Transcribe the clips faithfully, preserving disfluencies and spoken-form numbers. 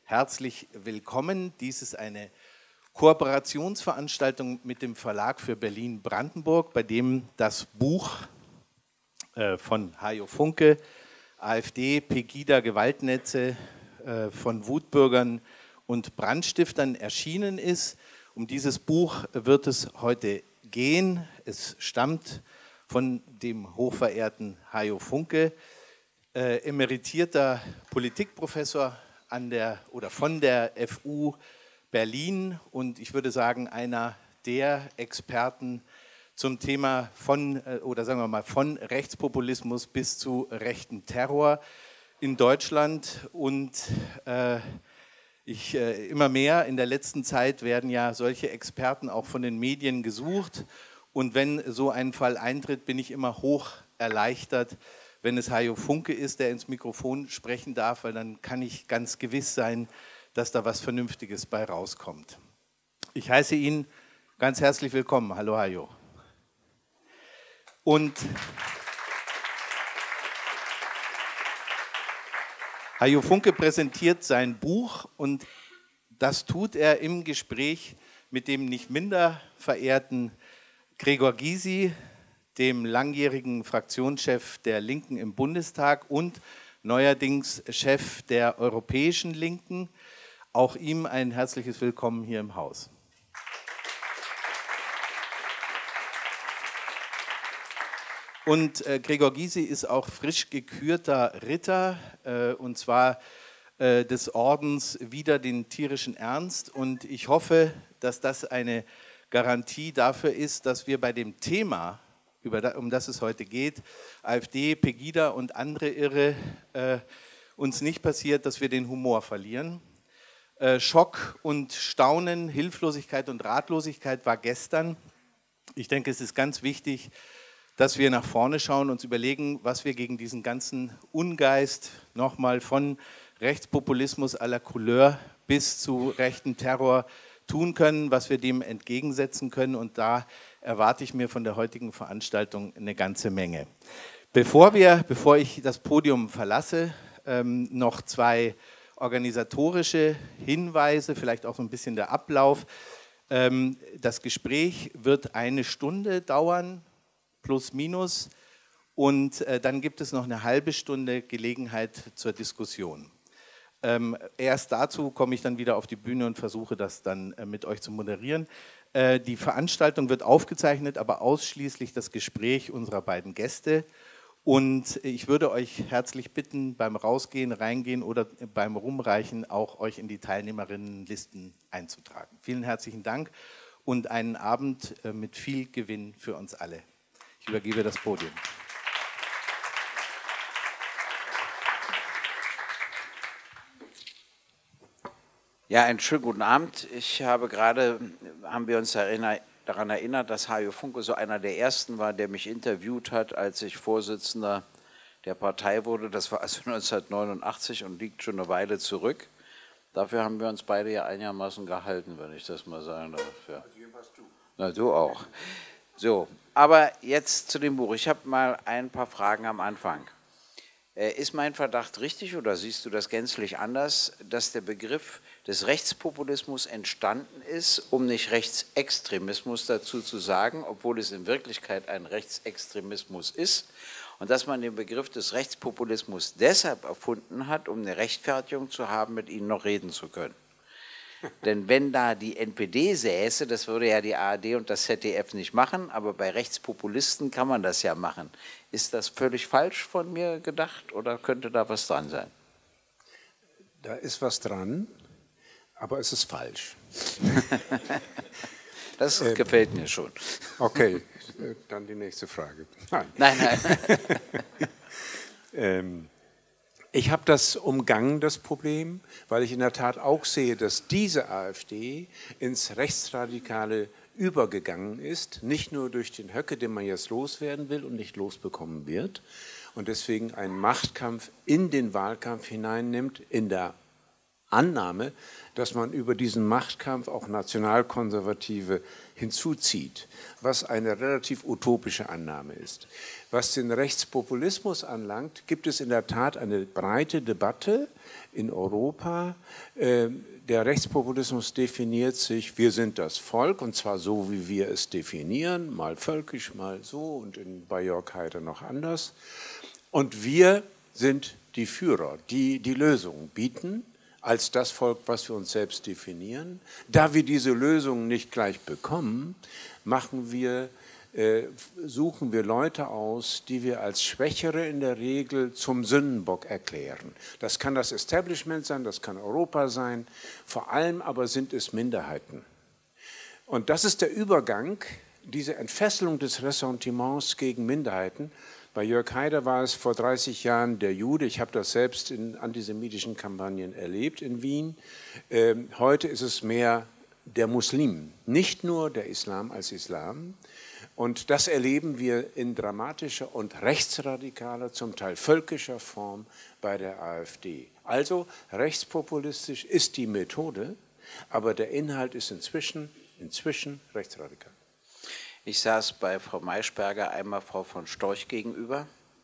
herzlich willkommen. Dies ist eine Kooperationsveranstaltung mit dem Verlag für Berlin-Brandenburg, bei dem das Buch äh, von Hajo Funke, AfD, Pegida, Gewaltnetze äh, von Wutbürgern und Brandstiftern erschienen ist. Um dieses Buch wird es heute gehen. Es stammt von dem hochverehrten Hajo Funke, äh, emeritierter Politikprofessor an der oder von der F U Berlin und ich würde sagen einer der Experten zum Thema von äh, oder sagen wir mal von Rechtspopulismus bis zu rechten Terror in Deutschland und äh, ich, äh, immer mehr in der letzten Zeit werden ja solche Experten auch von den Medien gesucht und wenn so ein Fall eintritt, bin ich immer hoch erleichtert, wenn es Hajo Funke ist, der ins Mikrofon sprechen darf, weil dann kann ich ganz gewiss sein, dass da was Vernünftiges bei rauskommt. Ich heiße ihn ganz herzlich willkommen. Hallo Hajo. Und Hajo Funke präsentiert sein Buch und das tut er im Gespräch mit dem nicht minder verehrten Gregor Gysi, dem langjährigen Fraktionschef der Linken im Bundestag und neuerdings Chef der Europäischen Linken. Auch ihm ein herzliches Willkommen hier im Haus. Und äh, Gregor Gysi ist auch frisch gekürter Ritter, äh, und zwar äh, des Ordens Wider den tierischen Ernst. Und ich hoffe, dass das eine Garantie dafür ist, dass wir bei dem Thema, über da, um das es heute geht, AfD, Pegida und andere Irre, äh, uns nicht passiert, dass wir den Humor verlieren. Äh, Schock und Staunen, Hilflosigkeit und Ratlosigkeit war gestern. Ich denke, es ist ganz wichtig, dass wir nach vorne schauen und uns überlegen, was wir gegen diesen ganzen Ungeist nochmal von Rechtspopulismus à la Couleur bis zu rechten Terror tun können, was wir dem entgegensetzen können. Und da erwarte ich mir von der heutigen Veranstaltung eine ganze Menge. Bevor, wir, bevor ich das Podium verlasse, ähm, noch zwei organisatorische Hinweise, vielleicht auch so ein bisschen der Ablauf. Ähm, das Gespräch wird eine Stunde dauern, plus minus, und äh, dann gibt es noch eine halbe Stunde Gelegenheit zur Diskussion. Ähm, erst dazu komme ich dann wieder auf die Bühne und versuche das dann äh, mit euch zu moderieren. Äh, die Veranstaltung wird aufgezeichnet, aber ausschließlich das Gespräch unserer beiden Gäste. Und ich würde euch herzlich bitten, beim Rausgehen, Reingehen oder beim Rumreichen auch euch in die Teilnehmerinnenlisten einzutragen. Vielen herzlichen Dank und einen Abend äh, mit viel Gewinn für uns alle. Ich übergebe das Podium. Ja, einen schönen guten Abend. Ich habe gerade, haben wir uns daran erinnert, dass Hajo Funke so einer der ersten war, der mich interviewt hat, als ich Vorsitzender der Partei wurde. Das war also neunzehnhundertneunundachtzig und liegt schon eine Weile zurück. Dafür haben wir uns beide ja einigermaßen gehalten, wenn ich das mal sagen darf. Ja. Also jedenfalls du. Na, du auch. So, aber jetzt zu dem Buch. Ich habe mal ein paar Fragen am Anfang. Ist mein Verdacht richtig oder siehst du das gänzlich anders, dass der Begriff des Rechtspopulismus entstanden ist, um nicht Rechtsextremismus dazu zu sagen, obwohl es in Wirklichkeit ein Rechtsextremismus ist, und dass man den Begriff des Rechtspopulismus deshalb erfunden hat, um eine Rechtfertigung zu haben, mit ihnen noch reden zu können? Denn wenn da die N P D säße, das würde ja die A R D und das Z D F nicht machen, aber bei Rechtspopulisten kann man das ja machen. Ist das völlig falsch von mir gedacht oder könnte da was dran sein? Da ist was dran, aber es ist falsch. Das ähm, gefällt mir schon. Okay, dann die nächste Frage. Nein, nein. nein. ähm, Ich habe das umgangen, das Problem, weil ich in der Tat auch sehe, dass diese AfD ins Rechtsradikale übergegangen ist, nicht nur durch den Höcke, den man jetzt loswerden will und nicht losbekommen wird, und deswegen einen Machtkampf in den Wahlkampf hineinnimmt, in der Annahme, dass man über diesen Machtkampf auch Nationalkonservative hinzuzieht, was eine relativ utopische Annahme ist. Was den Rechtspopulismus anlangt, gibt es in der Tat eine breite Debatte in Europa. Der Rechtspopulismus definiert sich, wir sind das Volk, und zwar so, wie wir es definieren, mal völkisch, mal so und in, bei Jörg Haider noch anders. Und wir sind die Führer, die die Lösung bieten, als das Volk, was wir uns selbst definieren. Da wir diese Lösung nicht gleich bekommen, machen wir, äh, suchen wir Leute aus, die wir als Schwächere in der Regel zum Sündenbock erklären. Das kann das Establishment sein, das kann Europa sein, vor allem aber sind es Minderheiten. Und das ist der Übergang, diese Entfesselung des Ressentiments gegen Minderheiten. Bei Jörg Haider war es vor dreißig Jahren der Jude. Ich habe das selbst in antisemitischen Kampagnen erlebt in Wien. Ähm, heute ist es mehr der Muslim, nicht nur der Islam als Islam. Und das erleben wir in dramatischer und rechtsradikaler, zum Teil völkischer Form bei der AfD. Also rechtspopulistisch ist die Methode, aber der Inhalt ist inzwischen, inzwischen rechtsradikal. Ich saß bei Frau Maischberger einmal Frau von Storch gegenüber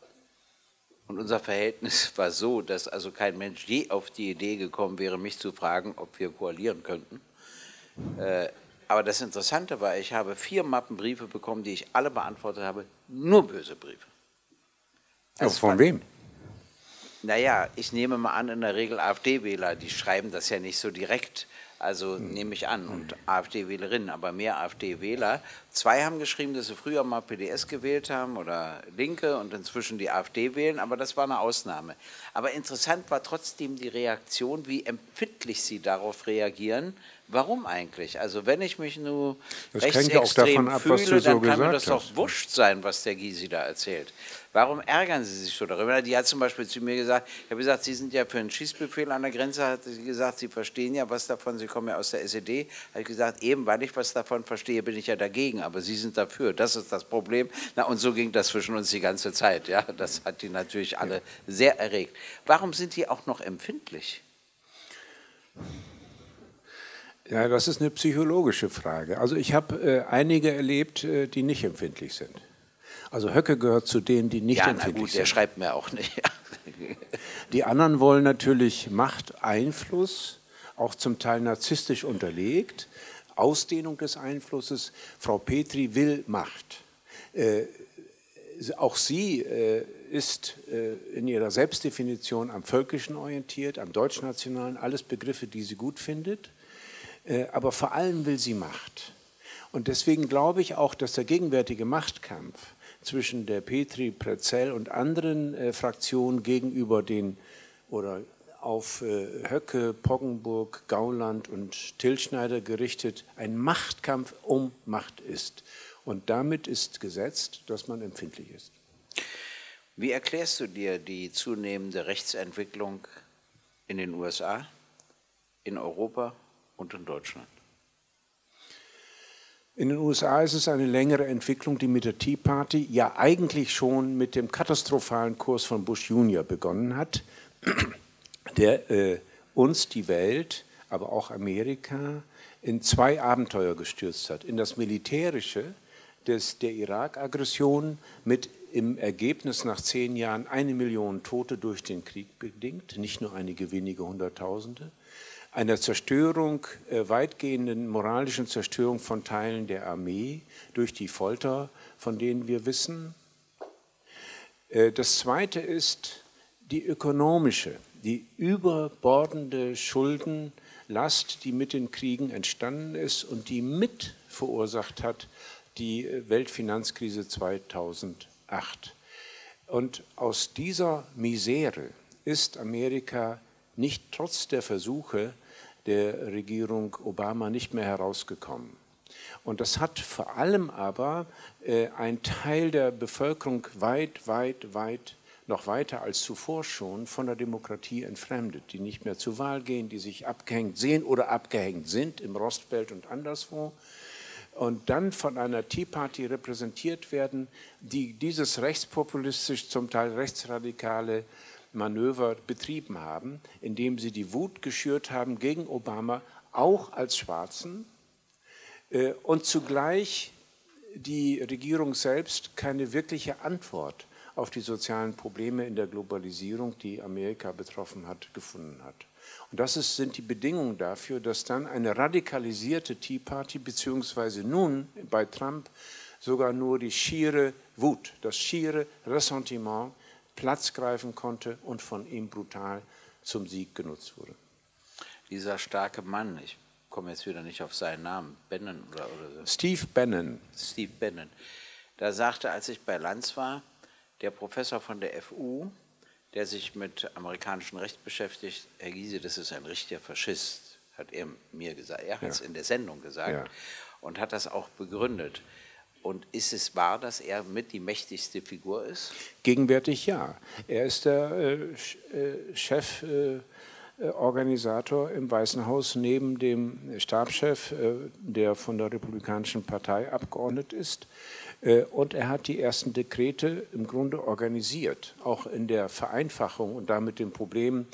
und unser Verhältnis war so, dass also kein Mensch je auf die Idee gekommen wäre, mich zu fragen, ob wir koalieren könnten. Äh, aber das Interessante war, ich habe vier Mappen Briefe bekommen, die ich alle beantwortet habe, nur böse Briefe. Also ja, von wem? Naja, ich nehme mal an, in der Regel AfD-Wähler, die schreiben das ja nicht so direkt. Also nehme ich an, und AfD-Wählerinnen, aber mehr AfD-Wähler. Zwei haben geschrieben, dass sie früher mal P D S gewählt haben oder Linke und inzwischen die AfD wählen, aber das war eine Ausnahme. Aber interessant war trotzdem die Reaktion, wie empfindlich sie darauf reagieren. Warum eigentlich? Also wenn ich mich nur das rechtsextrem ab, fühle, so dann kann mir das hast. doch wurscht sein, was der Gysi da erzählt. Warum ärgern Sie sich so darüber? Die hat zum Beispiel zu mir gesagt, ich habe gesagt, Sie sind ja für einen Schießbefehl an der Grenze, hat sie gesagt, Sie verstehen ja was davon, Sie kommen ja aus der S E D. Habe ich gesagt, eben weil ich was davon verstehe, bin ich ja dagegen, aber Sie sind dafür, das ist das Problem. Na, und so ging das zwischen uns die ganze Zeit. Ja? Das hat die natürlich alle sehr erregt. Warum sind die auch noch empfindlich? Ja, das ist eine psychologische Frage. Also ich habe äh, einige erlebt, äh, die nicht empfindlich sind. Also Höcke gehört zu denen, die nicht ja, empfindlich na gut, sind. Der schreibt mir auch nicht. Die anderen wollen natürlich Macht, Einfluss, auch zum Teil narzisstisch unterlegt, Ausdehnung des Einflusses. Frau Petri will Macht. Äh, auch sie äh, ist äh, in ihrer Selbstdefinition am Völkischen orientiert, am Deutschnationalen, alles Begriffe, die sie gut findet. Äh, aber vor allem will sie Macht. Und deswegen glaube ich auch, dass der gegenwärtige Machtkampf zwischen der Petri, Prezell und anderen äh, Fraktionen gegenüber den oder auf äh, Höcke, Poggenburg, Gauland und Tilschneider gerichtet ein Machtkampf um Macht ist. Und damit ist gesetzt, dass man empfindlich ist. Wie erklärst du dir die zunehmende Rechtsentwicklung in den U S A, in Europa und in Deutschland? In den U S A ist es eine längere Entwicklung, die mit der Tea Party ja eigentlich schon mit dem katastrophalen Kurs von Bush Junior begonnen hat, der äh, uns, die Welt, aber auch Amerika, in zwei Abenteuer gestürzt hat. In das militärische des, der Irak-Aggression mit im Ergebnis nach zehn Jahren eine Million Tote durch den Krieg bedingt, nicht nur einige wenige Hunderttausende, einer Zerstörung, äh, weitgehenden moralischen Zerstörung von Teilen der Armee durch die Folter, von denen wir wissen. Äh, das Zweite ist die ökonomische, die überbordende Schuldenlast, die mit den Kriegen entstanden ist und die mit verursacht hat die Weltfinanzkrise zweitausendacht. Und aus dieser Misere ist Amerika nicht trotz der Versuche der Regierung Obama nicht mehr herausgekommen. Und das hat vor allem aber äh, ein Teil der Bevölkerung weit, weit, weit, noch weiter als zuvor schon von der Demokratie entfremdet, die nicht mehr zur Wahl gehen, die sich abgehängt sehen oder abgehängt sind im Rostbelt und anderswo und dann von einer Tea Party repräsentiert werden, die dieses rechtspopulistisch, zum Teil rechtsradikale Manöver betrieben haben, indem sie die Wut geschürt haben gegen Obama, auch als Schwarzen, äh, und zugleich die Regierung selbst keine wirkliche Antwort auf die sozialen Probleme in der Globalisierung, die Amerika betroffen hat, gefunden hat. Und das ist, sind die Bedingungen dafür, dass dann eine radikalisierte Tea Party, beziehungsweise nun bei Trump sogar nur die schiere Wut, das schiere Ressentiment Platz greifen konnte und von ihm brutal zum Sieg genutzt wurde. Dieser starke Mann, ich komme jetzt wieder nicht auf seinen Namen, Bannon oder, oder so. Steve Bannon. Steve Bannon. Da sagte, als ich bei Lanz war, der Professor von der F U, der sich mit amerikanischem Recht beschäftigt, Herr Gysi, das ist ein richtiger Faschist, hat er mir gesagt. Er hat es ja in der Sendung gesagt ja. Und hat das auch begründet. Und ist es wahr, dass er mit die mächtigste Figur ist? Gegenwärtig ja. Er ist der äh, Chef, äh, Organisator im Weißen Haus neben dem Stabschef, äh, der von der Republikanischen Partei abgeordnet ist. Und er hat die ersten Dekrete im Grunde organisiert, auch in der Vereinfachung und damit den Problemen,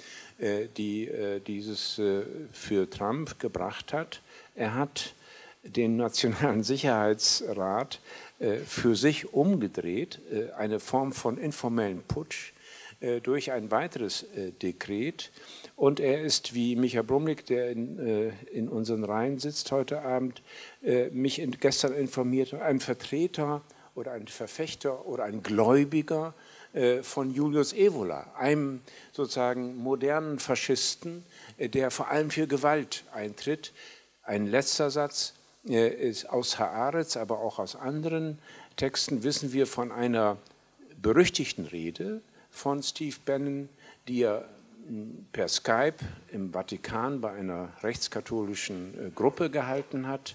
die dieses für Trump gebracht hat. Er hat den Nationalen Sicherheitsrat für sich umgedreht, eine Form von informellen Putsch durch ein weiteres Dekret. Und er ist, wie Micha Brumlik, der in, äh, in unseren Reihen sitzt heute Abend, äh, mich in, gestern informiert, ein Vertreter oder ein Verfechter oder ein Gläubiger äh, von Julius Evola, einem sozusagen modernen Faschisten, äh, der vor allem für Gewalt eintritt. Ein letzter Satz äh, ist aus Haaretz, aber auch aus anderen Texten wissen wir von einer berüchtigten Rede von Steve Bannon, die er per Skype im Vatikan bei einer rechtskatholischen Gruppe gehalten hat,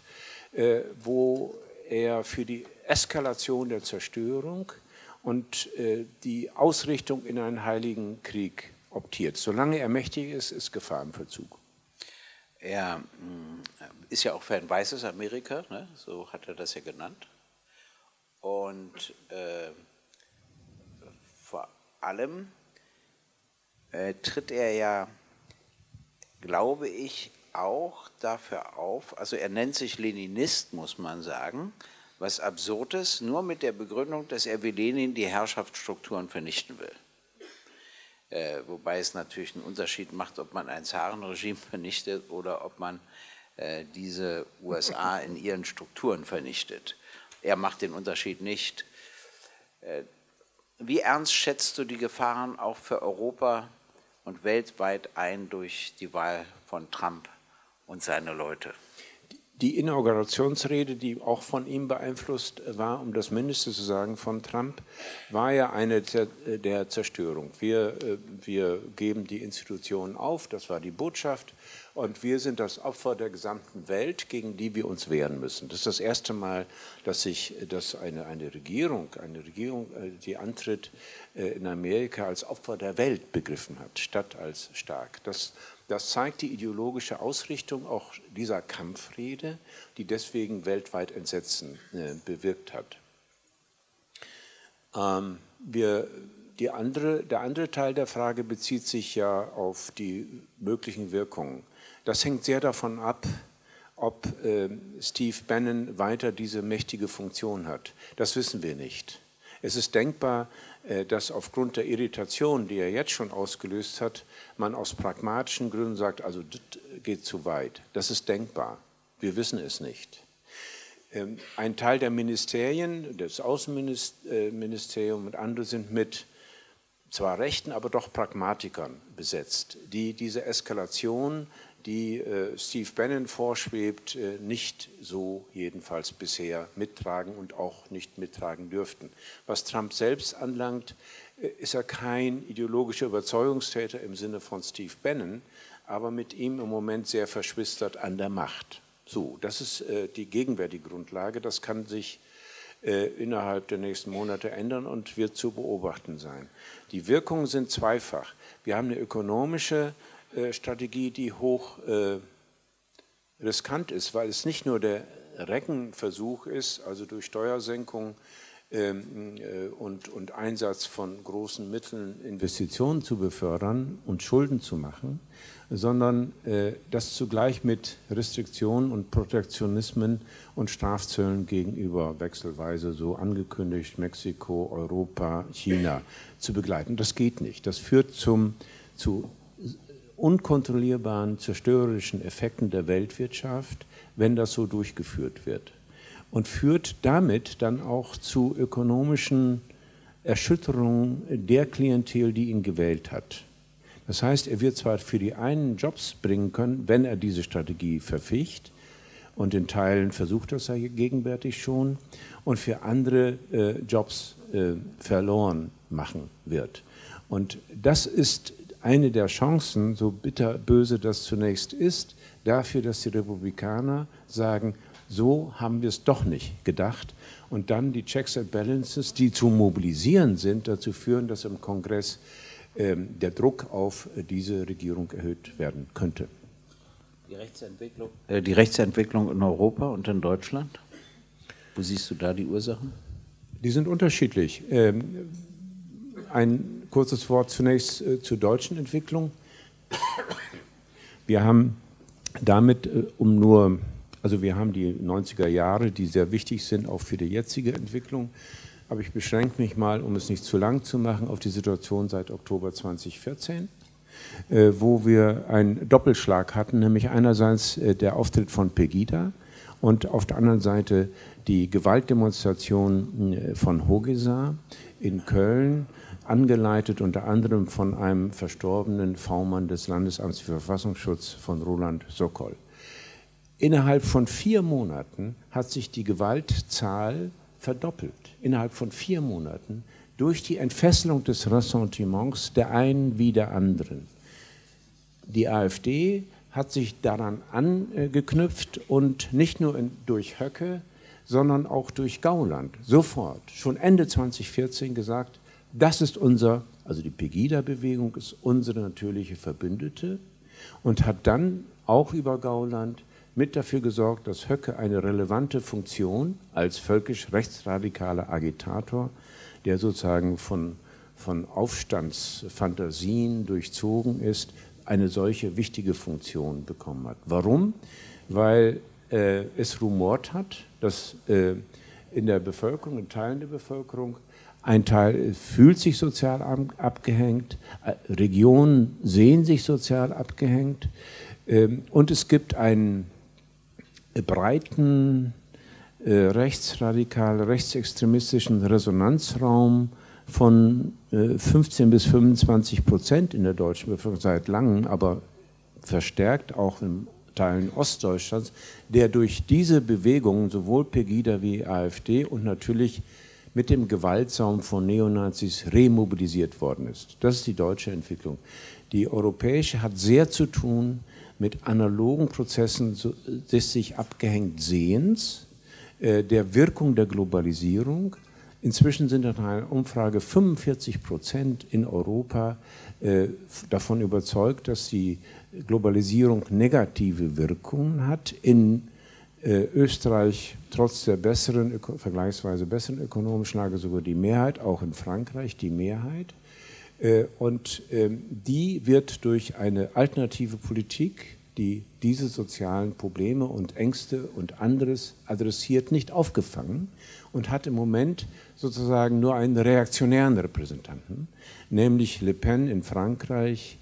wo er für die Eskalation der Zerstörung und die Ausrichtung in einen heiligen Krieg optiert. Solange er mächtig ist, ist Gefahr im Verzug. Er ist ja auch für ein weißes Amerika, ne? So hat er das ja genannt. Und äh, vor allem Äh, tritt er ja, glaube ich, auch dafür auf, also er nennt sich Leninist, muss man sagen, was absurd ist, nur mit der Begründung, dass er wie Lenin die Herrschaftsstrukturen vernichten will. Äh, wobei es natürlich einen Unterschied macht, ob man ein Zarenregime vernichtet oder ob man äh, diese U S A in ihren Strukturen vernichtet. Er macht den Unterschied nicht. Äh, wie ernst schätzt du die Gefahren auch für Europa und weltweit ein durch die Wahl von Trump und seine Leute? Die Inaugurationsrede, die auch von ihm beeinflusst war, um das Mindeste zu sagen, von Trump, war ja eine der Zerstörung. Wir, wir geben die Institutionen auf, das war die Botschaft, und wir sind das Opfer der gesamten Welt, gegen die wir uns wehren müssen. Das ist das erste Mal, dass sich dass eine, eine Regierung, eine Regierung, die antritt, in Amerika als Opfer der Welt begriffen hat, statt als stark. Das Das zeigt die ideologische Ausrichtung auch dieser Kampfrede, die deswegen weltweit Entsetzen äh, bewirkt hat. Ähm, wir, die andere, der andere Teil der Frage bezieht sich ja auf die möglichen Wirkungen. Das hängt sehr davon ab, ob äh, Steve Bannon weiter diese mächtige Funktion hat. Das wissen wir nicht. Es ist denkbar, dass aufgrund der Irritation, die er jetzt schon ausgelöst hat, man aus pragmatischen Gründen sagt, also das geht zu weit. Das ist denkbar. Wir wissen es nicht. Ein Teil der Ministerien, das Außenministerium und andere sind mit zwar Rechten, aber doch Pragmatikern besetzt, die diese Eskalation, die äh, Steve Bannon vorschwebt, äh, nicht so jedenfalls bisher mittragen und auch nicht mittragen dürften. Was Trump selbst anlangt, äh, ist er kein ideologischer Überzeugungstäter im Sinne von Steve Bannon, aber mit ihm im Moment sehr verschwistert an der Macht. So, das ist äh, die gegenwärtige Grundlage. Das kann sich äh, innerhalb der nächsten Monate ändern und wird zu beobachten sein. Die Wirkungen sind zweifach. Wir haben eine ökonomische Strategie, die hoch äh, riskant ist, weil es nicht nur der Reckenversuch ist, also durch Steuersenkung ähm, äh, und, und Einsatz von großen Mitteln, Investitionen zu befördern und Schulden zu machen, sondern äh, das zugleich mit Restriktionen und Protektionismen und Strafzöllen gegenüber wechselweise so angekündigt Mexiko, Europa, China zu begleiten. Das geht nicht. Das führt zum, zu unkontrollierbaren, zerstörerischen Effekten der Weltwirtschaft, wenn das so durchgeführt wird. Und führt damit dann auch zu ökonomischen Erschütterungen der Klientel, die ihn gewählt hat. Das heißt, er wird zwar für die einen Jobs bringen können, wenn er diese Strategie verficht, und in Teilen versucht das er gegenwärtig schon, und für andere äh, Jobs äh, verloren machen wird. Und das ist eine der Chancen, so bitterböse das zunächst ist, dafür, dass die Republikaner sagen, so haben wir es doch nicht gedacht, und dann die Checks and Balances, die zu mobilisieren sind, dazu führen, dass im Kongress ähm, der Druck auf diese Regierung erhöht werden könnte. Die Rechtsentwicklung, äh, die Rechtsentwicklung in Europa und in Deutschland, wo siehst du da die Ursachen? Die sind unterschiedlich. Ähm, ein kurzes Wort zunächst äh, zur deutschen Entwicklung. Wir haben damit, äh, um nur Also wir haben die neunziger Jahre, die sehr wichtig sind, auch für die jetzige Entwicklung. Aber ich beschränke mich mal, um es nicht zu lang zu machen, auf die Situation seit Oktober zweitausendvierzehn, äh, wo wir einen Doppelschlag hatten, nämlich einerseits äh, der Auftritt von Pegida und auf der anderen Seite die Gewaltdemonstration äh, von Hogesa in Köln, angeleitet unter anderem von einem verstorbenen V-Mann des Landesamts für Verfassungsschutz, von Roland Sokol. Innerhalb von vier Monaten hat sich die Gewaltzahl verdoppelt. Innerhalb von vier Monaten durch die Entfesselung des Ressentiments der einen wie der anderen. Die AfD hat sich daran angeknüpft und nicht nur in, durch Höcke, sondern auch durch Gauland sofort, schon Ende zweitausendvierzehn gesagt, das ist unser, also die Pegida-Bewegung ist unsere natürliche Verbündete, und hat dann auch über Gauland mit dafür gesorgt, dass Höcke eine relevante Funktion als völkisch rechtsradikaler Agitator, der sozusagen von, von Aufstandsfantasien durchzogen ist, eine solche wichtige Funktion bekommen hat. Warum? Weil äh, es rumort hat, dass äh, in der Bevölkerung, in Teilen der Bevölkerung, ein Teil fühlt sich sozial abgehängt, Regionen sehen sich sozial abgehängt, äh, und es gibt einen breiten äh, rechtsradikal, rechtsextremistischen Resonanzraum von äh, fünfzehn bis fünfundzwanzig Prozent in der deutschen Bevölkerung seit langem, aber verstärkt auch in Teilen Ostdeutschlands, der durch diese Bewegungen, sowohl Pegida wie AfD und natürlich mit dem Gewaltsaum von Neonazis remobilisiert worden ist. Das ist die deutsche Entwicklung. Die europäische hat sehr zu tun mit analogen Prozessen des sich abgehängt Sehens, äh, der Wirkung der Globalisierung. Inzwischen sind nach einer Umfrage fünfundvierzig Prozent in Europa äh, davon überzeugt, dass die Globalisierung negative Wirkungen hat. In äh, Österreich trotz der besseren, vergleichsweise besseren ökonomischen Lage sogar die Mehrheit, auch in Frankreich die Mehrheit. Und die wird durch eine alternative Politik, die diese sozialen Probleme und Ängste und anderes adressiert, nicht aufgefangen und hat im Moment sozusagen nur einen reaktionären Repräsentanten, nämlich Le Pen in Frankreich,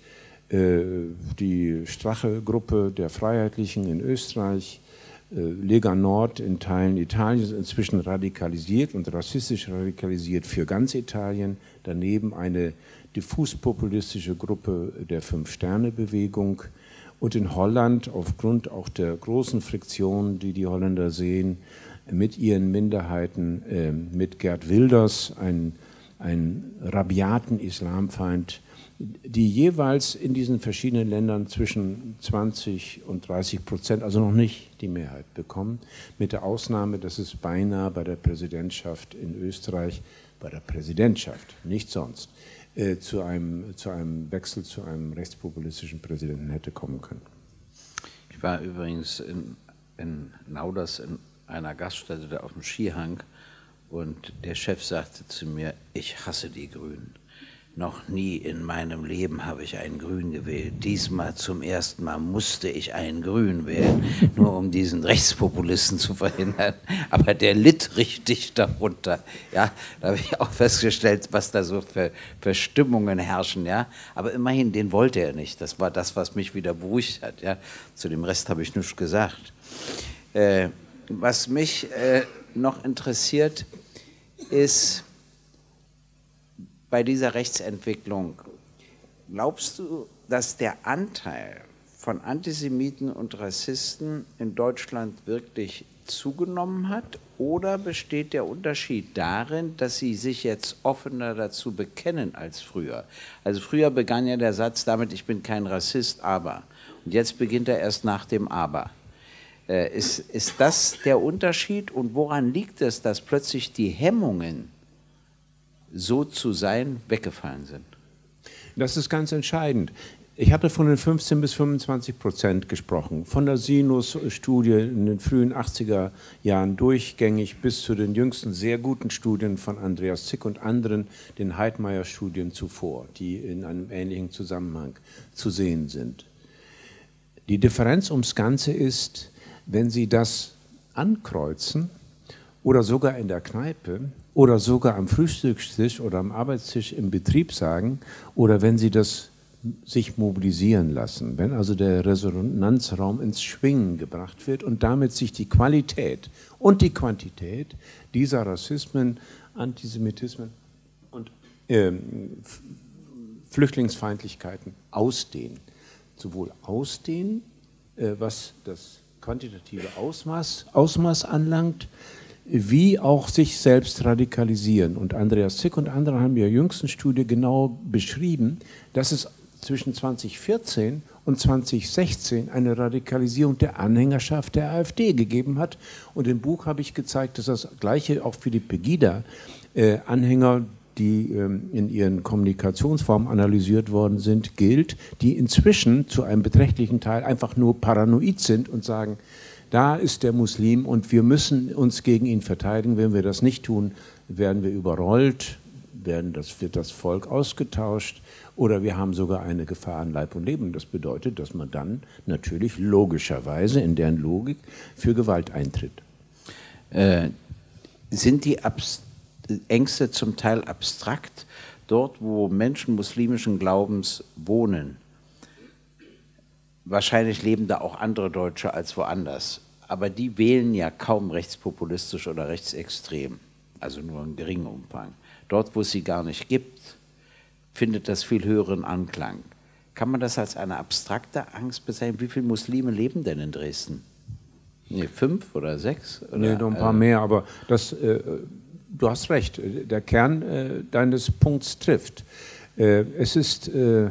die Strache-Gruppe der Freiheitlichen in Österreich, Lega Nord in Teilen Italiens, inzwischen radikalisiert und rassistisch radikalisiert für ganz Italien, daneben eine diffus-populistische Gruppe der Fünf-Sterne-Bewegung, und in Holland aufgrund auch der großen Friktion, die die Holländer sehen, mit ihren Minderheiten, äh, mit Geert Wilders, ein, ein rabiaten Islamfeind, die jeweils in diesen verschiedenen Ländern zwischen zwanzig und dreißig Prozent, also noch nicht die Mehrheit bekommen, mit der Ausnahme, dass es beinahe bei der Präsidentschaft in Österreich, bei der Präsidentschaft, nicht sonst, äh, zu, einem, zu einem Wechsel zu einem rechtspopulistischen Präsidenten hätte kommen können. Ich war übrigens in, in Nauders in einer Gaststätte da auf dem Skihang, und der Chef sagte zu mir, ich hasse die Grünen. Noch nie in meinem Leben habe ich einen Grün gewählt. Diesmal zum ersten Mal musste ich einen Grün wählen, nur um diesen Rechtspopulisten zu verhindern. Aber der litt richtig darunter. Ja, da habe ich auch festgestellt, was da so für, für Stimmungen herrschen. Ja, aber immerhin, den wollte er nicht. Das war das, was mich wieder beruhigt hat. Ja, zu dem Rest habe ich nichts gesagt. Äh, was mich äh, noch interessiert, ist bei dieser Rechtsentwicklung, glaubst du, dass der Anteil von Antisemiten und Rassisten in Deutschland wirklich zugenommen hat? Oder besteht der Unterschied darin, dass sie sich jetzt offener dazu bekennen als früher? Also früher begann ja der Satz damit, ich bin kein Rassist, aber. Und jetzt beginnt er erst nach dem Aber. Äh, ist, ist das der Unterschied? Und woran liegt es, dass plötzlich die Hemmungen, so zu sein, weggefallen sind? Das ist ganz entscheidend. Ich hatte von den fünfzehn bis fünfundzwanzig Prozent gesprochen, von der Sinus-Studie in den frühen achtziger Jahren durchgängig bis zu den jüngsten sehr guten Studien von Andreas Zick und anderen, den Heidmeier-Studien zuvor, die in einem ähnlichen Zusammenhang zu sehen sind. Die Differenz ums Ganze ist, wenn Sie das ankreuzen oder sogar in der Kneipe oder sogar am Frühstückstisch oder am Arbeitstisch im Betrieb sagen oder wenn Sie das sich mobilisieren lassen, wenn also der Resonanzraum ins Schwingen gebracht wird und damit sich die Qualität und die Quantität dieser Rassismen, Antisemitismen und äh, Flüchtlingsfeindlichkeiten ausdehnen. Sowohl ausdehnen, äh, was das quantitative Ausmaß, Ausmaß anlangt, wie auch sich selbst radikalisieren. Und Andreas Zick und andere haben in der jüngsten Studie genau beschrieben, dass es zwischen zweitausendvierzehn und zweitausendsechzehn eine Radikalisierung der Anhängerschaft der AfD gegeben hat. Und im Buch habe ich gezeigt, dass das Gleiche auch für die Pegida-Anhänger, äh, die ähm, in ihren Kommunikationsformen analysiert worden sind, gilt, die inzwischen zu einem beträchtlichen Teil einfach nur paranoid sind und sagen, da ist der Muslim und wir müssen uns gegen ihn verteidigen. Wenn wir das nicht tun, werden wir überrollt, werden das, wird das Volk ausgetauscht oder wir haben sogar eine Gefahr an Leib und Leben. Das bedeutet, dass man dann natürlich logischerweise in deren Logik für Gewalt eintritt. Äh, sind die Abs Ängste zum Teil abstrakt? Dort, wo Menschen muslimischen Glaubens wohnen, wahrscheinlich leben da auch andere Deutsche als woanders, aber die wählen ja kaum rechtspopulistisch oder rechtsextrem, also nur in geringem Umfang. Dort, wo es sie gar nicht gibt, findet das viel höheren Anklang. Kann man das als eine abstrakte Angst bezeichnen? Wie viele Muslime leben denn in Dresden? Nee, fünf oder sechs? Oder, nee, noch ein paar äh, mehr, aber das, äh, du hast recht, der Kern äh, deines Punkts trifft. Äh, es ist... Äh,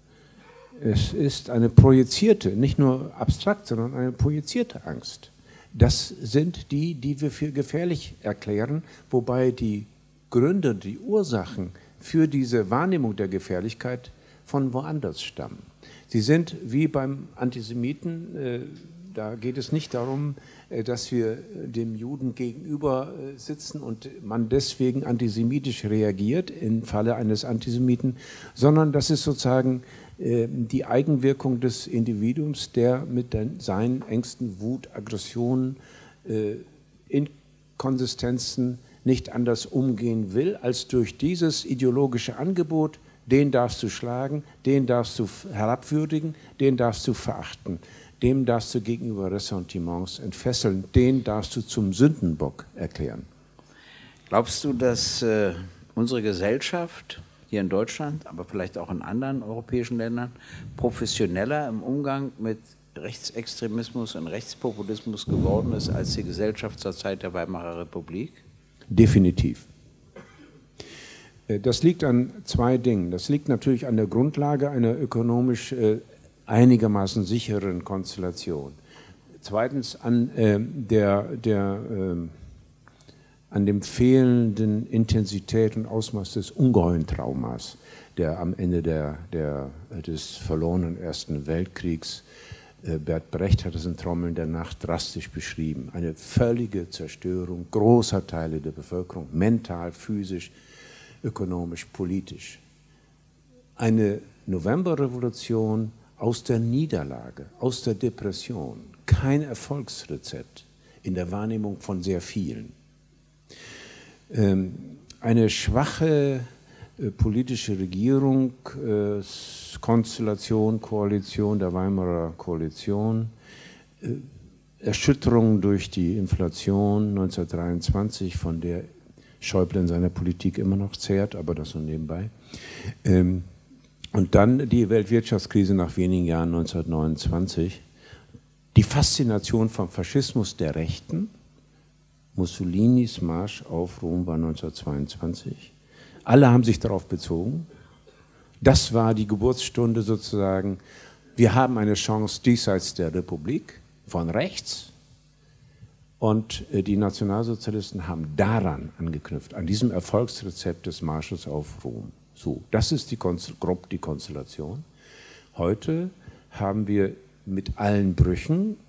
Es ist eine projizierte, nicht nur abstrakt, sondern eine projizierte Angst. Das sind die, die wir für gefährlich erklären, wobei die Gründe, die Ursachen für diese Wahrnehmung der Gefährlichkeit von woanders stammen. Sie sind wie beim Antisemiten, äh, da geht es nicht darum, äh, dass wir dem Juden gegenüber äh, sitzen und man deswegen antisemitisch reagiert im Falle eines Antisemiten, sondern das ist sozusagen die Eigenwirkung des Individuums, der mit den, seinen Ängsten, Wut, Aggressionen, äh, Inkonsistenzen nicht anders umgehen will, als durch dieses ideologische Angebot, den darfst du schlagen, den darfst du herabwürdigen, den darfst du verachten, dem darfst du gegenüber Ressentiments entfesseln, den darfst du zum Sündenbock erklären. Glaubst du, dass äh, unsere Gesellschaft hier in Deutschland, aber vielleicht auch in anderen europäischen Ländern, professioneller im Umgang mit Rechtsextremismus und Rechtspopulismus geworden ist als die Gesellschaft zur Zeit der Weimarer Republik? Definitiv. Das liegt an zwei Dingen. Das liegt natürlich an der Grundlage einer ökonomisch äh, einigermaßen sicheren Konstellation. Zweitens an äh, der, der äh, an dem fehlenden Intensität und Ausmaß des ungeheuren Traumas, der am Ende der, der, des verlorenen Ersten Weltkriegs Bert Brecht hat es in Trommeln der Nacht drastisch beschrieben. Eine völlige Zerstörung großer Teile der Bevölkerung, mental, physisch, ökonomisch, politisch. Eine Novemberrevolution aus der Niederlage, aus der Depression. Kein Erfolgsrezept in der Wahrnehmung von sehr vielen. Ähm, eine schwache äh, politische Regierung, äh, Konstellation, Koalition der Weimarer Koalition, äh, Erschütterung durch die Inflation neunzehnhundertdreiundzwanzig, von der Schäuble in seiner Politik immer noch zehrt, aber das nur nebenbei. Ähm, und dann die Weltwirtschaftskrise nach wenigen Jahren neunzehnhundertneunundzwanzig. Die Faszination vom Faschismus der Rechten, Mussolinis Marsch auf Rom war neunzehnhundertzweiundzwanzig. Alle haben sich darauf bezogen. Das war die Geburtsstunde sozusagen. Wir haben eine Chance diesseits der Republik von rechts. Und die Nationalsozialisten haben daran angeknüpft, an diesem Erfolgsrezept des Marsches auf Rom. So, das ist die, grob die Konstellation. Heute haben wir mit allen Brüchen,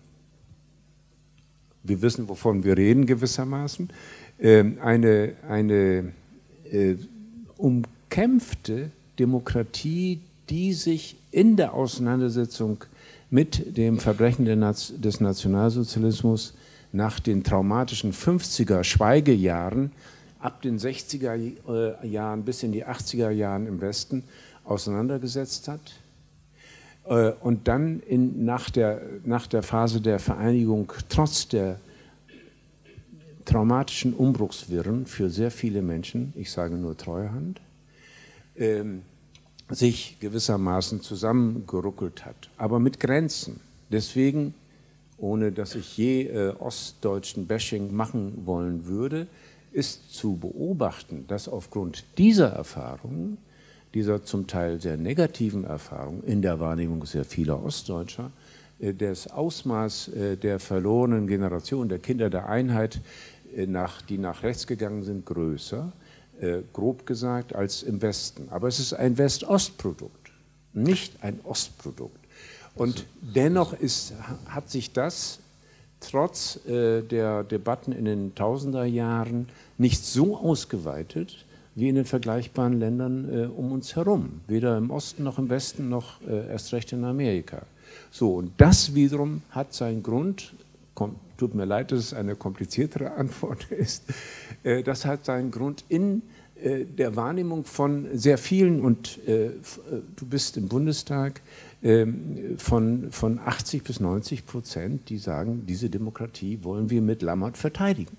wir wissen, wovon wir reden gewissermaßen, eine, eine äh, umkämpfte Demokratie, die sich in der Auseinandersetzung mit dem Verbrechen des Nationalsozialismus nach den traumatischen fünfziger Schweigejahren ab den sechziger Jahren bis in die achtziger Jahren im Westen auseinandergesetzt hat. Und dann in, nach, der, nach der Phase der Vereinigung trotz der traumatischen Umbruchswirren für sehr viele Menschen, ich sage nur Treuhand, ähm, sich gewissermaßen zusammengeruckelt hat, aber mit Grenzen. Deswegen, ohne dass ich je äh, ostdeutschen Bashing machen wollen würde, ist zu beobachten, dass aufgrund dieser Erfahrungen, dieser zum Teil sehr negativen Erfahrungen in der Wahrnehmung sehr vieler Ostdeutscher, äh, das Ausmaß äh, der verlorenen Generation, der Kinder der Einheit, äh, nach, die nach rechts gegangen sind, größer, äh, grob gesagt, als im Westen. Aber es ist ein West-Ost-Produkt, nicht ein Ostprodukt. Und dennoch ist, hat sich das trotz äh, der Debatten in den Tausenderjahren nicht so ausgeweitet wie in den vergleichbaren Ländern äh, um uns herum. Weder im Osten noch im Westen noch äh, erst recht in Amerika. So, und das wiederum hat seinen Grund, kommt, tut mir leid, dass es eine kompliziertere Antwort ist, äh, das hat seinen Grund in äh, der Wahrnehmung von sehr vielen, und äh, du bist im Bundestag, Von, von achtzig bis neunzig Prozent, die sagen, diese Demokratie wollen wir mit Lammert verteidigen.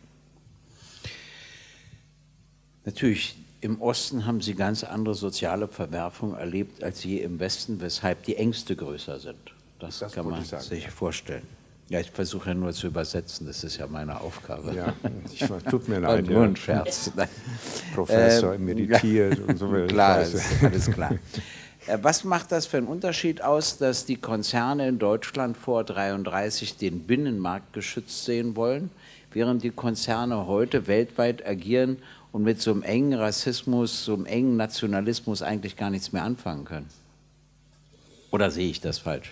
Natürlich, im Osten haben Sie ganz andere soziale Verwerfungen erlebt als je im Westen, weshalb die Ängste größer sind. Das, das kann man sagen, sich ja. vorstellen. Ja, ich versuche ja nur zu übersetzen, das ist ja meine Aufgabe. Ja, ich, tut mir leid. Nur ein Scherz. Professor, ähm, meditiert ja, und so weiter. Klar, ist alles klar. Was macht das für einen Unterschied aus, dass die Konzerne in Deutschland vor neunzehnhundertdreiunddreißig den Binnenmarkt geschützt sehen wollen, während die Konzerne heute weltweit agieren und mit so einem engen Rassismus, so einem engen Nationalismus eigentlich gar nichts mehr anfangen können? Oder sehe ich das falsch?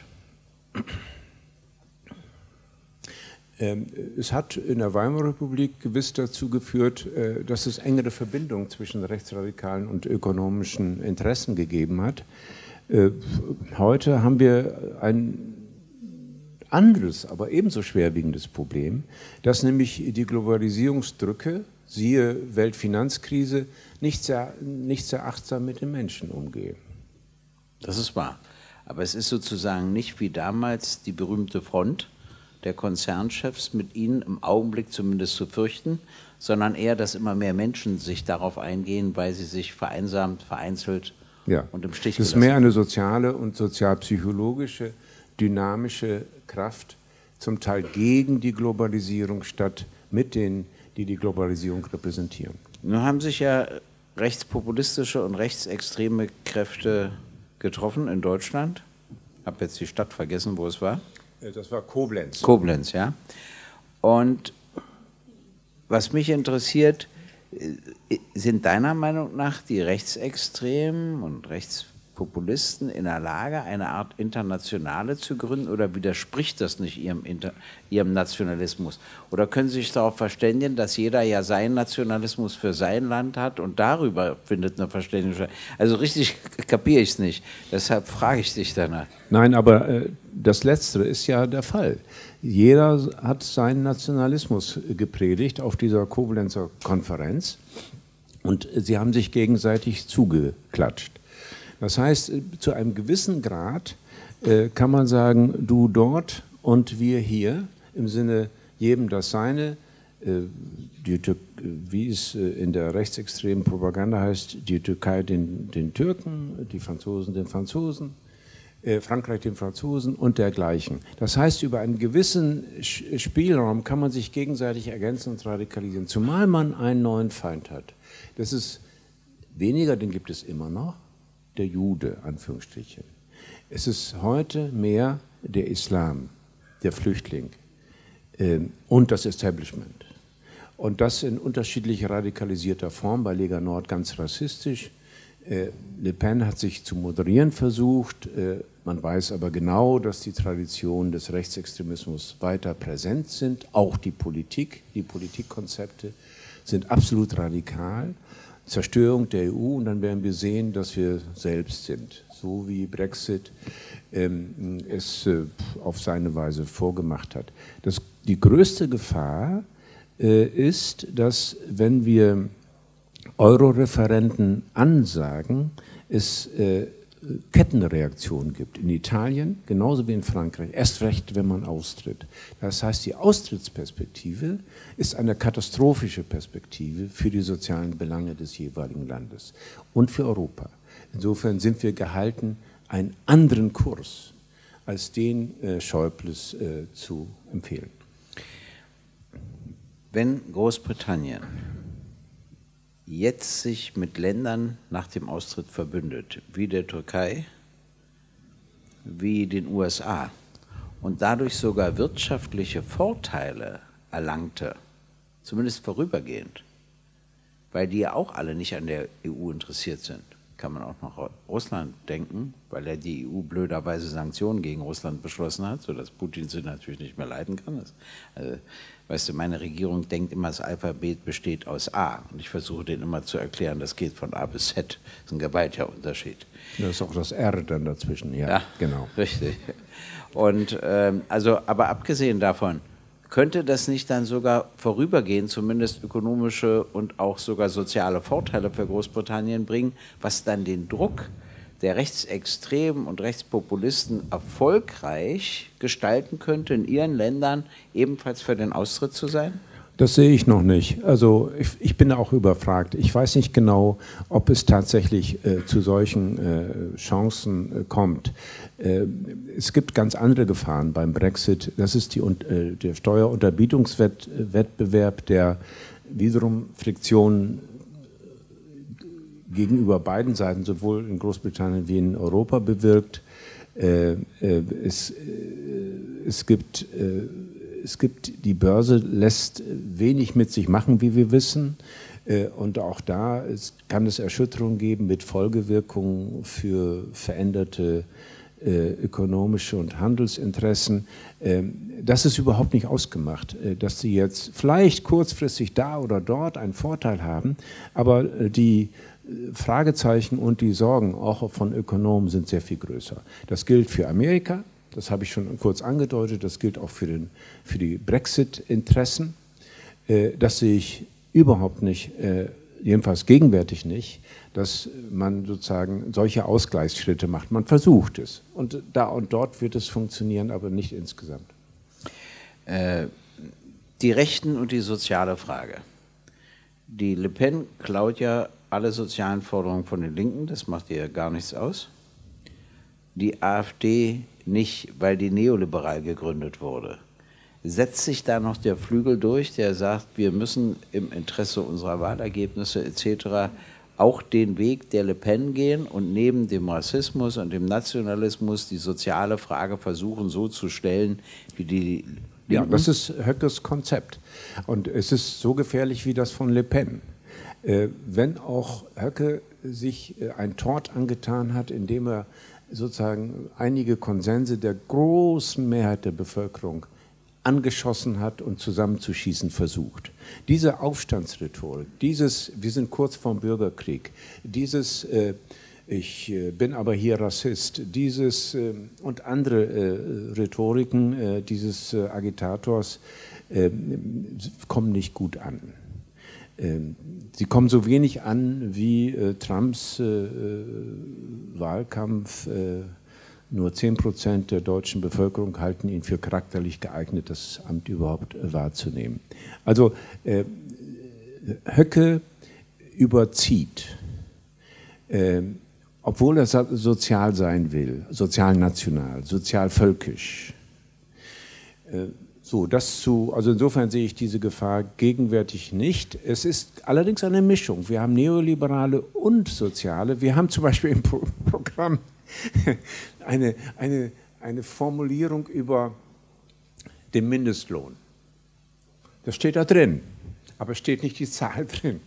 Es hat in der Weimarer Republik gewiss dazu geführt, dass es engere Verbindungen zwischen rechtsradikalen und ökonomischen Interessen gegeben hat. Heute haben wir ein anderes, aber ebenso schwerwiegendes Problem, dass nämlich die Globalisierungsdrücke, siehe Weltfinanzkrise, nicht sehr, nicht sehr achtsam mit den Menschen umgehen. Das ist wahr. Aber es ist sozusagen nicht wie damals die berühmte Front der Konzernchefs mit ihnen im Augenblick zumindest zu fürchten, sondern eher, dass immer mehr Menschen sich darauf eingehen, weil sie sich vereinsamt, vereinzelt ja. und im Stich Das ist mehr eine soziale und sozialpsychologische, dynamische Kraft, zum Teil gegen die Globalisierung statt mit denen, die die Globalisierung repräsentieren. Nun haben sich ja rechtspopulistische und rechtsextreme Kräfte getroffen in Deutschland. Ich habe jetzt die Stadt vergessen, wo es war. Das war Koblenz. Koblenz, ja. Und was mich interessiert, sind deiner Meinung nach die Rechtsextremen und Rechtspopulisten in der Lage, eine Art Internationale zu gründen, oder widerspricht das nicht ihrem, Inter ihrem Nationalismus? Oder können Sie sich darauf verständigen, dass jeder ja seinen Nationalismus für sein Land hat und darüber findet eine Verständigung? Also richtig kapiere ich es nicht. Deshalb frage ich dich danach. Nein, aber äh, das Letztere ist ja der Fall. Jeder hat seinen Nationalismus gepredigt auf dieser Koblenzer Konferenz. Und sie haben sich gegenseitig zugeklatscht. Das heißt, zu einem gewissen Grad äh, kann man sagen, du dort und wir hier, im Sinne jedem das Seine, äh, die Tür wie es äh, in der rechtsextremen Propaganda heißt, die Türkei den, den Türken, die Franzosen den Franzosen, äh, Frankreich den Franzosen und dergleichen. Das heißt, über einen gewissen Spielraum kann man sich gegenseitig ergänzen und radikalisieren, zumal man einen neuen Feind hat. Das ist weniger, den gibt es immer noch, der Jude, Anführungsstriche. Es ist heute mehr der Islam, der Flüchtling äh, und das Establishment. Und das in unterschiedlich radikalisierter Form, bei Lega Nord ganz rassistisch. Äh, Le Pen hat sich zu moderieren versucht, äh, man weiß aber genau, dass die Traditionen des Rechtsextremismus weiter präsent sind, auch die Politik, die Politikkonzepte sind absolut radikal. Zerstörung der E U, und dann werden wir sehen, dass wir selbst sind, so wie Brexit ähm, es äh, auf seine Weise vorgemacht hat. Das, die größte Gefahr äh, ist, dass wenn wir Euro-Referenden ansagen, es äh, Kettenreaktionen gibt. In Italien genauso wie in Frankreich, erst recht, wenn man austritt. Das heißt, die Austrittsperspektive ist eine katastrophische Perspektive für die sozialen Belange des jeweiligen Landes und für Europa. Insofern sind wir gehalten, einen anderen Kurs als den äh, Schäubles äh, zu empfehlen. Wenn Großbritannien jetzt sich mit Ländern nach dem Austritt verbündet, wie der Türkei, wie den U S A, und dadurch sogar wirtschaftliche Vorteile erlangte, zumindest vorübergehend, weil die ja auch alle nicht an der E U interessiert sind. Kann man auch noch Russland denken, weil er die E U blöderweise Sanktionen gegen Russland beschlossen hat, sodass Putin sie natürlich nicht mehr leiden kann. Das, also, weißt du, meine Regierung denkt immer, das Alphabet besteht aus A. Und ich versuche denen immer zu erklären, das geht von A bis Z. Das ist ein gewaltiger Unterschied. Da ist auch das R dann dazwischen, ja, ja genau. Richtig. Und ähm, also, aber abgesehen davon, könnte das nicht dann sogar vorübergehend zumindest ökonomische und auch sogar soziale Vorteile für Großbritannien bringen, was dann den Druck der Rechtsextremen und Rechtspopulisten erfolgreich gestalten könnte, in ihren Ländern ebenfalls für den Austritt zu sein? Das sehe ich noch nicht. Also ich, ich bin auch überfragt. Ich weiß nicht genau, ob es tatsächlich äh, zu solchen äh, Chancen äh, kommt. Äh, es gibt ganz andere Gefahren beim Brexit. Das ist die, äh, der Steuerunterbietungswettbewerb, der wiederum Friktionen gegenüber beiden Seiten, sowohl in Großbritannien wie in Europa, bewirkt. Äh, äh, es, äh, es gibt... Äh, Es gibt, die Börse lässt wenig mit sich machen, wie wir wissen. Und auch da kann es Erschütterungen geben mit Folgewirkungen für veränderte ökonomische und Handelsinteressen. Das ist überhaupt nicht ausgemacht, dass sie jetzt vielleicht kurzfristig da oder dort einen Vorteil haben, aber die Fragezeichen und die Sorgen auch von Ökonomen sind sehr viel größer. Das gilt für Amerika. Das habe ich schon kurz angedeutet, das gilt auch für, den, für die Brexit-Interessen. Äh, das sehe ich überhaupt nicht, äh, jedenfalls gegenwärtig nicht, dass man sozusagen solche Ausgleichsschritte macht. Man versucht es und da und dort wird es funktionieren, aber nicht insgesamt. Äh, die Rechten und die soziale Frage. Die Le Pen klaut ja alle sozialen Forderungen von den Linken, das macht ihr gar nichts aus. Die AfD nicht, weil die neoliberal gegründet wurde. Setzt sich da noch der Flügel durch, der sagt, wir müssen im Interesse unserer Wahlergebnisse et cetera auch den Weg der Le Pen gehen und neben dem Rassismus und dem Nationalismus die soziale Frage versuchen so zu stellen, wie die Linken? Ja, das ist Höckes Konzept. Und es ist so gefährlich wie das von Le Pen. Äh, wenn auch Höcke sich äh, ein Tort angetan hat, indem er sozusagen einige Konsense der großen Mehrheit der Bevölkerung angeschossen hat und zusammenzuschießen versucht. Diese Aufstandsrhetorik, dieses, wir sind kurz vorm Bürgerkrieg, dieses, äh, ich äh, bin aber hier Rassist, dieses äh, und andere äh, Rhetoriken äh, dieses äh, Agitators äh, kommen nicht gut an. Äh, sie kommen so wenig an wie äh, Trumps äh, Wahlkampf. Äh, Nur zehn Prozent der deutschen Bevölkerung halten ihn für charakterlich geeignet, das Amt überhaupt äh, wahrzunehmen. Also äh, Höcke überzieht, äh, obwohl er sozial sein will, sozialnational, sozialvölkisch. Äh, so, das zu, also insofern sehe ich diese Gefahr gegenwärtig nicht. Es ist allerdings eine Mischung. Wir haben Neoliberale und Soziale. Wir haben zum Beispiel im Pro Programm Eine, eine, eine Formulierung über den Mindestlohn. Das steht da drin, aber steht nicht die Zahl drin.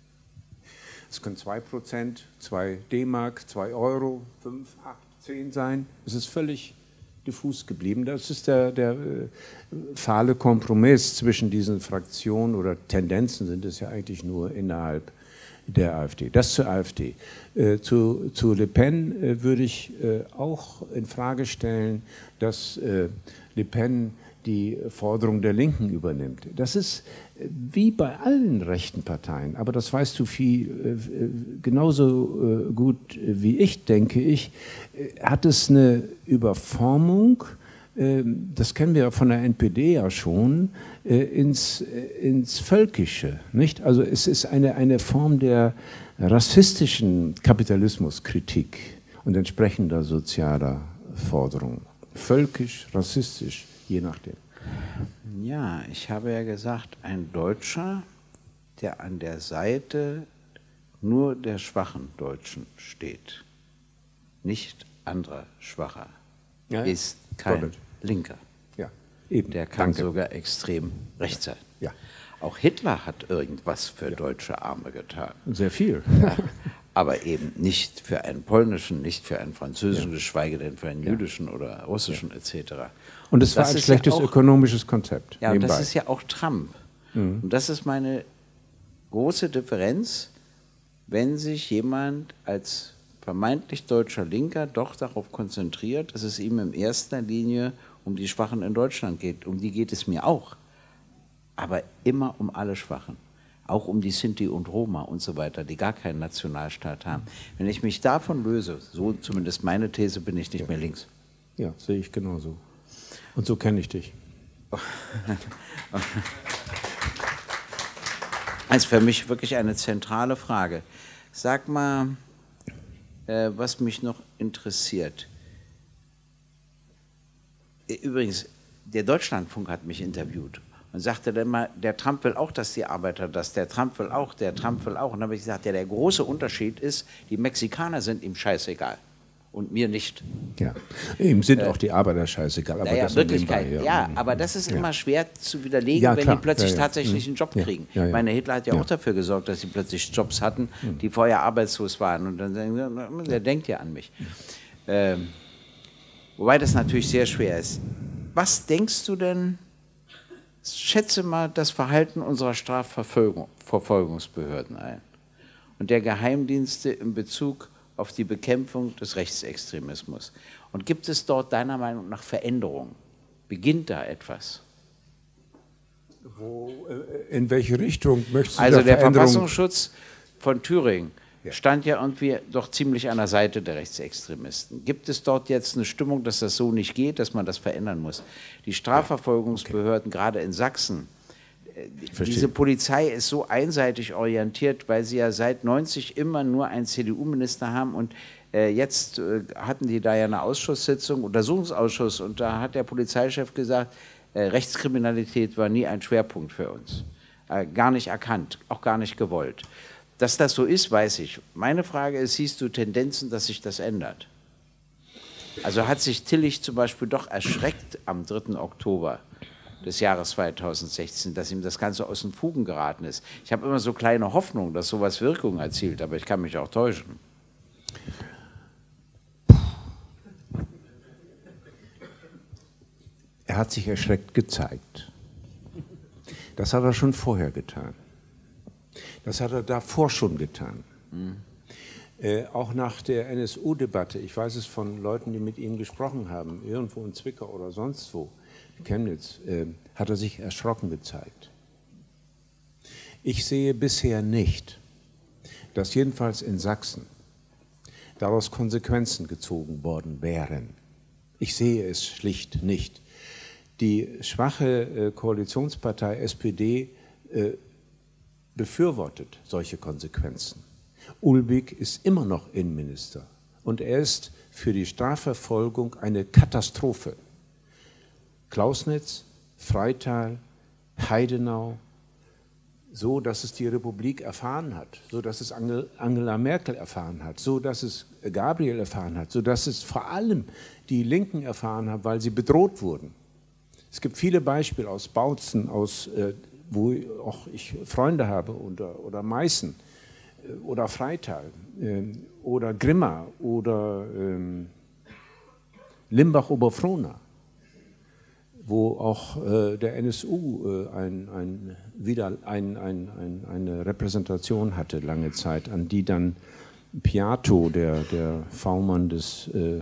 Es können zwei Prozent, zwei D-Mark, zwei Euro, fünf, acht, zehn sein. Es ist völlig diffus geblieben. Das ist der, der äh, fahle Kompromiss zwischen diesen Fraktionen oder Tendenzen sind es ja eigentlich nur innerhalb der AfD. Das zur AfD. Äh, zu, zu Le Pen äh, würde ich äh, auch in Frage stellen, dass äh, Le Pen die Forderung der Linken übernimmt. Das ist äh, wie bei allen rechten Parteien, aber das weißt du viel, äh, genauso äh, gut wie ich, denke ich, äh, hat es eine Überformung, äh, das kennen wir von der N P D ja schon, ins, ins Völkische, nicht? Also es ist eine, eine Form der rassistischen Kapitalismuskritik und entsprechender sozialer Forderungen. Völkisch, rassistisch, je nachdem. Ja, ich habe ja gesagt, ein Deutscher, der an der Seite nur der schwachen Deutschen steht, nicht anderer Schwacher, ja, ist kein Robert. Linker. Eben. Der kann Danke. sogar extrem rechts sein. Ja. Auch Hitler hat irgendwas für ja. deutsche Arme getan. Sehr viel. Ja. Aber eben nicht für einen polnischen, nicht für einen französischen, ja. geschweige denn für einen ja. jüdischen oder russischen ja. et cetera. Und es war ein schlechtes ja auch, ökonomisches Konzept. Ja, und das ist ja auch Trump. Mhm. Und das ist meine große Differenz, wenn sich jemand als vermeintlich deutscher Linker doch darauf konzentriert, dass es ihm in erster Linie um die Schwachen in Deutschland geht. Um die geht es mir auch. Aber immer um alle Schwachen. Auch um die Sinti und Roma und so weiter, die gar keinen Nationalstaat haben. Wenn ich mich davon löse, so zumindest meine These, bin ich nicht ja. mehr links. Ja, sehe ich genauso. Und so kenne ich dich. Das ist für mich wirklich eine zentrale Frage. Sag mal, äh, was mich noch interessiert. Übrigens, der Deutschlandfunk hat mich interviewt und sagte dann mal, der Trump will auch, dass die Arbeiter das, der Trump will auch, der Trump will auch. Und dann habe ich gesagt, ja, der große Unterschied ist, die Mexikaner sind ihm scheißegal und mir nicht. Ja, ihm sind äh, auch die Arbeiter scheißegal. Aber ja, das Wirklichkeit, nebenbei, ja. ja, aber das ist ja. immer schwer zu widerlegen, ja, wenn klar. die plötzlich ja, ja. tatsächlich einen Job kriegen. Ja, ja. Ich meine, Hitler hat ja, ja auch dafür gesorgt, dass sie plötzlich Jobs hatten, die vorher arbeitslos waren. Und dann sagen sie, der denkt ja an mich. Ähm, wobei das natürlich sehr schwer ist. Was denkst du denn, schätze mal das Verhalten unserer Strafverfolgungsbehörden ein und der Geheimdienste in Bezug auf die Bekämpfung des Rechtsextremismus? Und gibt es dort deiner Meinung nach Veränderungen? Beginnt da etwas? Wo, in welche Richtung möchtest du Also da der Veränderung? Verfassungsschutz von Thüringen stand ja irgendwie doch ziemlich an der Seite der Rechtsextremisten. Gibt es dort jetzt eine Stimmung, dass das so nicht geht, dass man das verändern muss? Die Strafverfolgungsbehörden, okay. gerade in Sachsen, Verstehe. Diese Polizei ist so einseitig orientiert, weil sie ja seit neunzig immer nur einen C D U-Minister haben und äh, jetzt äh, hatten die da ja eine Ausschusssitzung, Untersuchungsausschuss, und da hat der Polizeichef gesagt, äh, Rechtskriminalität war nie ein Schwerpunkt für uns. Äh, gar nicht erkannt, auch gar nicht gewollt. Dass das so ist, weiß ich. Meine Frage ist, siehst du Tendenzen, dass sich das ändert? Also hat sich Tillich zum Beispiel doch erschreckt am dritten Oktober, des Jahres zweitausendsechzehn, dass ihm das Ganze aus den Fugen geraten ist. Ich habe immer so kleine Hoffnung, dass sowas Wirkung erzielt, aber ich kann mich auch täuschen. Er hat sich erschreckt gezeigt. Das hat er schon vorher getan. Das hat er davor schon getan. Mhm. Äh, auch nach der N S U-Debatte, ich weiß es von Leuten, die mit ihm gesprochen haben, irgendwo in Zwickau oder sonst wo, Chemnitz, äh, hat er sich erschrocken gezeigt. Ich sehe bisher nicht, dass jedenfalls in Sachsen daraus Konsequenzen gezogen worden wären. Ich sehe es schlicht nicht. Die schwache äh, Koalitionspartei S P D äh, befürwortet solche Konsequenzen. Ulbig ist immer noch Innenminister und er ist für die Strafverfolgung eine Katastrophe. Klausnitz, Freital, Heidenau, so dass es die Republik erfahren hat, so dass es Angela Merkel erfahren hat, so dass es Gabriel erfahren hat, so dass es vor allem die Linken erfahren haben, weil sie bedroht wurden. Es gibt viele Beispiele aus Bautzen, aus, äh, wo auch ich Freunde habe, oder, oder Meißen, äh, oder Freital, äh, oder Grimma, oder äh, Limbach-Oberfrohna, wo auch äh, der N S U äh, ein, ein, wieder ein, ein, ein, eine Repräsentation hatte lange Zeit, an die dann Piato, der, der V-Mann des äh, äh,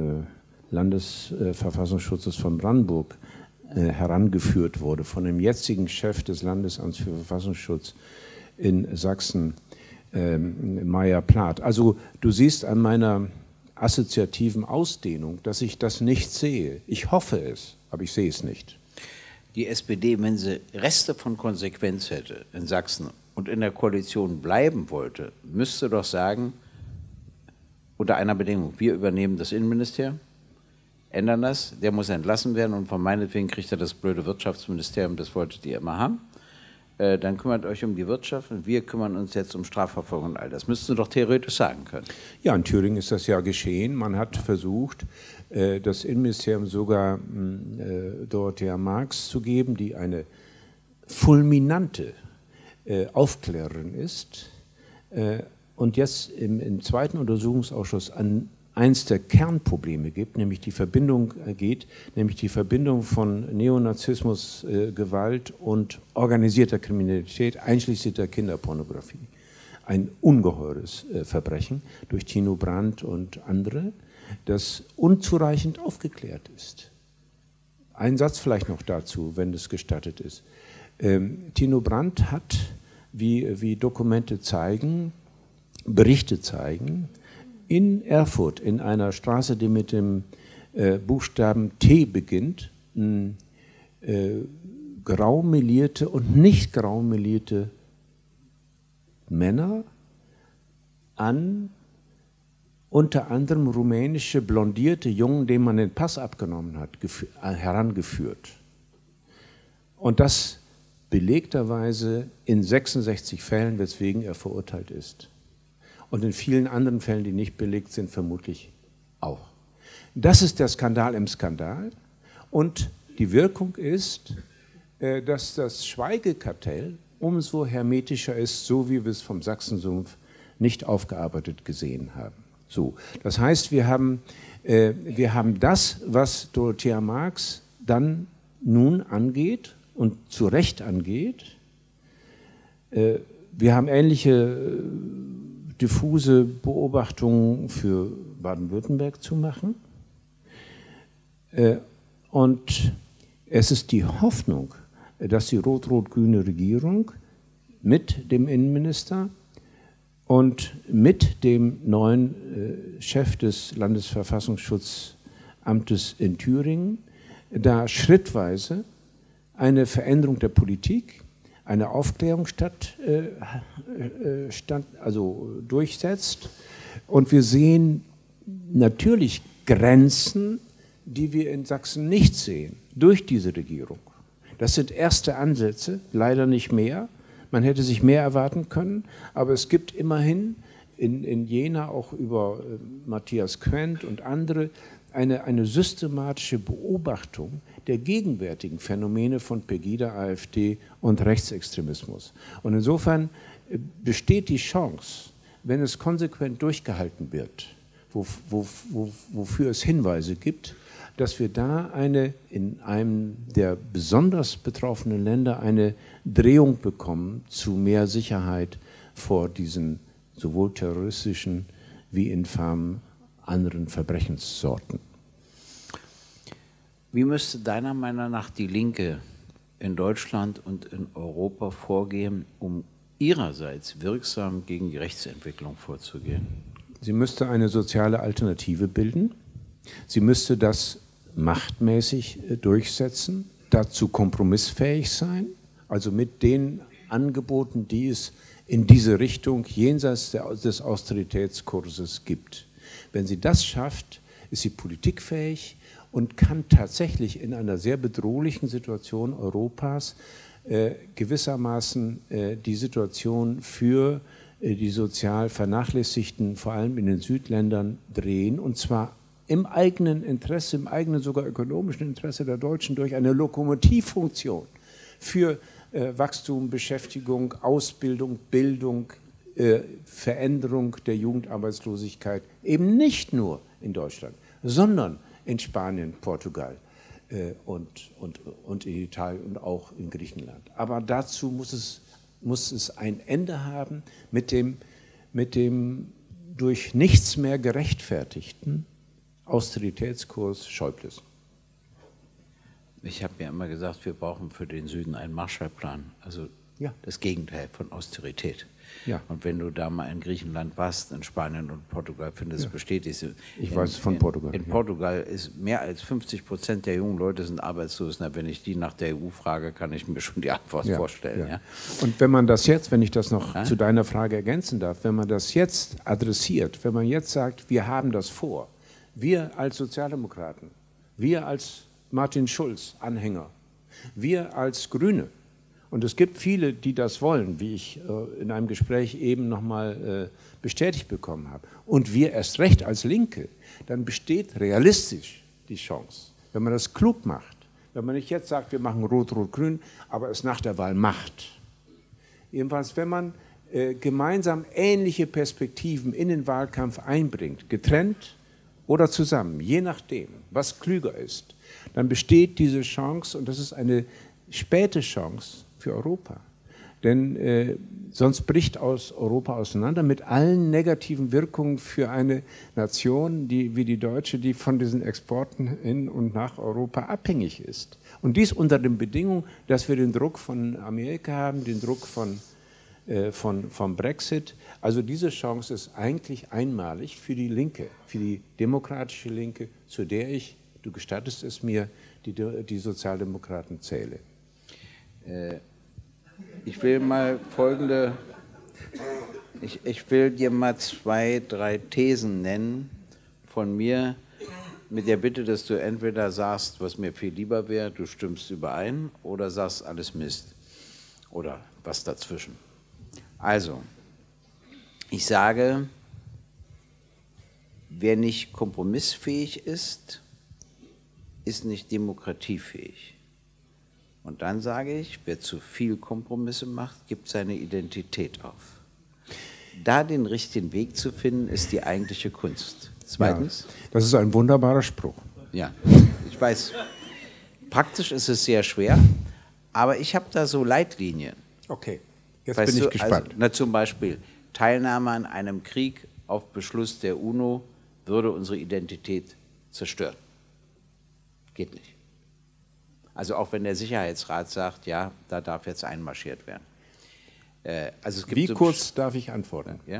Landesverfassungsschutzes von Brandenburg, äh, herangeführt wurde, von dem jetzigen Chef des Landesamts für Verfassungsschutz in Sachsen, äh, Meyer Plath. Also du siehst an meiner assoziativen Ausdehnung, dass ich das nicht sehe. Ich hoffe es, aber ich sehe es nicht. Die S P D, wenn sie Reste von Konsequenz hätte in Sachsen und in der Koalition bleiben wollte, müsste doch sagen, unter einer Bedingung, wir übernehmen das Innenministerium, ändern das, der muss entlassen werden und von meinetwegen kriegt er das blöde Wirtschaftsministerium, das wolltet ihr immer haben. Äh, dann kümmert euch um die Wirtschaft und wir kümmern uns jetzt um Strafverfolgung und all das. Müssten Sie doch theoretisch sagen können. Ja, in Thüringen ist das ja geschehen. Man hat versucht, äh, das Innenministerium sogar äh, Dorothea Marx zu geben, die eine fulminante äh, Aufklärerin ist äh, und jetzt im, im zweiten Untersuchungsausschuss an eins der Kernprobleme gibt, nämlich die Verbindung äh, geht, nämlich die Verbindung von Neonazismus, äh, Gewalt und organisierter Kriminalität, einschließlich der Kinderpornografie. Ein ungeheures äh, Verbrechen durch Tino Brandt und andere, das unzureichend aufgeklärt ist. Ein Satz vielleicht noch dazu, wenn es gestattet ist. Ähm, Tino Brandt hat, wie, wie Dokumente zeigen, Berichte zeigen, in Erfurt, in einer Straße, die mit dem äh, Buchstaben T beginnt, mh, äh, graumelierte und nicht graumelierte Männer an unter anderem rumänische blondierte Jungen, denen man den Pass abgenommen hat, herangeführt. Und das belegterweise in sechsundsechzig Fällen, weswegen er verurteilt ist. Und in vielen anderen Fällen, die nicht belegt sind, vermutlich auch. Das ist der Skandal im Skandal. Und die Wirkung ist, dass das Schweigekartell umso hermetischer ist, so wie wir es vom Sachsensumpf nicht aufgearbeitet gesehen haben. So, das heißt, wir haben, äh, wir haben das, was Dorothea Marx dann nun angeht und zu Recht angeht. Äh, wir haben ähnliche äh, diffuse Beobachtungen für Baden-Württemberg zu machen. Äh, und es ist die Hoffnung, dass die rot-rot-grüne Regierung mit dem Innenminister und mit dem neuen äh, Chef des Landesverfassungsschutzamtes in Thüringen da schrittweise eine Veränderung der Politik, eine Aufklärung statt, äh, äh, statt, also durchsetzt. Und wir sehen natürlich Grenzen, die wir in Sachsen nicht sehen, durch diese Regierung. Das sind erste Ansätze, leider nicht mehr. Man hätte sich mehr erwarten können, aber es gibt immerhin in, in Jena auch über äh, Matthias Quent und andere eine, eine systematische Beobachtung der gegenwärtigen Phänomene von Pegida, AfD und Rechtsextremismus. Und insofern besteht die Chance, wenn es konsequent durchgehalten wird, wo, wo, wo, wofür es Hinweise gibt, dass wir da eine, in einem der besonders betroffenen Länder eine Drehung bekommen zu mehr Sicherheit vor diesen sowohl terroristischen wie infamen anderen Verbrechenssorten. Wie müsste deiner Meinung nach die Linke in Deutschland und in Europa vorgehen, um ihrerseits wirksam gegen die Rechtsentwicklung vorzugehen? Sie müsste eine soziale Alternative bilden. Sie müsste das machtmäßig durchsetzen, dazu kompromissfähig sein, also mit den Angeboten, die es in diese Richtung jenseits des Austeritätskurses gibt. Wenn sie das schafft, ist sie politikfähig und kann tatsächlich in einer sehr bedrohlichen Situation Europas äh, gewissermaßen äh, die Situation für äh, die sozial Vernachlässigten, vor allem in den Südländern, drehen, und zwar im eigenen Interesse, im eigenen sogar ökonomischen Interesse der Deutschen durch eine Lokomotivfunktion für äh, Wachstum, Beschäftigung, Ausbildung, Bildung, äh, Veränderung der Jugendarbeitslosigkeit, eben nicht nur in Deutschland, sondern in Spanien, Portugal äh, und, und, und in Italien und auch in Griechenland. Aber dazu muss es, muss es ein Ende haben mit dem, mit dem durch nichts mehr gerechtfertigten Austeritätskurs Schäubles. Ich habe mir immer gesagt, wir brauchen für den Süden einen Marshallplan, also ja. Das Gegenteil von Austerität. Ja. Und wenn du da mal in Griechenland warst, in Spanien und Portugal, findest du ja. bestätigt. Ich in, weiß von Portugal. In, in ja. Portugal ist mehr als fünfzig Prozent der jungen Leute sind arbeitslos. Na, wenn ich die nach der E U frage, kann ich mir schon die Antwort ja. vorstellen. Ja. Ja. Und wenn man das jetzt, wenn ich das noch ja? zu deiner Frage ergänzen darf, wenn man das jetzt adressiert, wenn man jetzt sagt, wir haben das vor, wir als Sozialdemokraten, wir als Martin Schulz Anhänger, wir als Grüne, und es gibt viele, die das wollen, wie ich äh, in einem Gespräch eben nochmal äh, bestätigt bekommen habe, und wir erst recht als Linke, dann besteht realistisch die Chance, wenn man das klug macht, wenn man nicht jetzt sagt, wir machen Rot-Rot-Grün, aber es nach der Wahl macht. Jedenfalls, wenn man äh, gemeinsam ähnliche Perspektiven in den Wahlkampf einbringt, getrennt oder zusammen, je nachdem, was klüger ist, dann besteht diese Chance, und das ist eine späte Chance für Europa. Denn äh, sonst bricht aus Europa auseinander mit allen negativen Wirkungen für eine Nation die, wie die deutsche, die von diesen Exporten in und nach Europa abhängig ist. Und dies unter den Bedingungen, dass wir den Druck von Amerika haben, den Druck von, äh, von, vom Brexit. Also diese Chance ist eigentlich einmalig für die Linke, für die demokratische Linke, zu der ich, du gestattest es mir, die, die Sozialdemokraten zähle. Ich will mal folgende, ich, ich will dir mal zwei, drei Thesen nennen von mir, mit der Bitte, dass du entweder sagst, was mir viel lieber wäre, du stimmst überein, oder sagst alles Mist oder was dazwischen. Also, ich sage, wer nicht kompromissfähig ist, ist nicht demokratiefähig. Und dann sage ich, wer zu viel Kompromisse macht, gibt seine Identität auf. Da den richtigen Weg zu finden, ist die eigentliche Kunst. Zweitens. Ja, das ist ein wunderbarer Spruch. Ja, ich weiß. Praktisch ist es sehr schwer, aber ich habe da so Leitlinien. Okay, jetzt weißt bin ich du, gespannt. Also, na, zum Beispiel, Teilnahme an einem Krieg auf Beschluss der UNO würde unsere Identität zerstören. Geht nicht. Also auch wenn der Sicherheitsrat sagt, ja, da darf jetzt einmarschiert werden. Äh, also es gibt Wie so kurz darf ich antworten? Ja?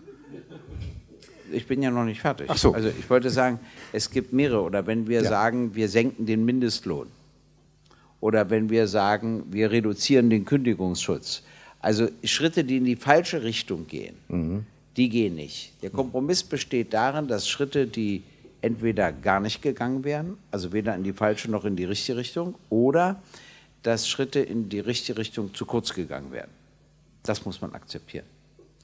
Ich bin ja noch nicht fertig. Ach so. Also ich wollte sagen, es gibt mehrere. Oder wenn wir ja. sagen, wir senken den Mindestlohn. Oder wenn wir sagen, wir reduzieren den Kündigungsschutz. Also Schritte, die in die falsche Richtung gehen, mhm. die gehen nicht. Der Kompromiss besteht darin, dass Schritte, die entweder gar nicht gegangen wären, also weder in die falsche noch in die richtige Richtung, oder dass Schritte in die richtige Richtung zu kurz gegangen werden. Das muss man akzeptieren.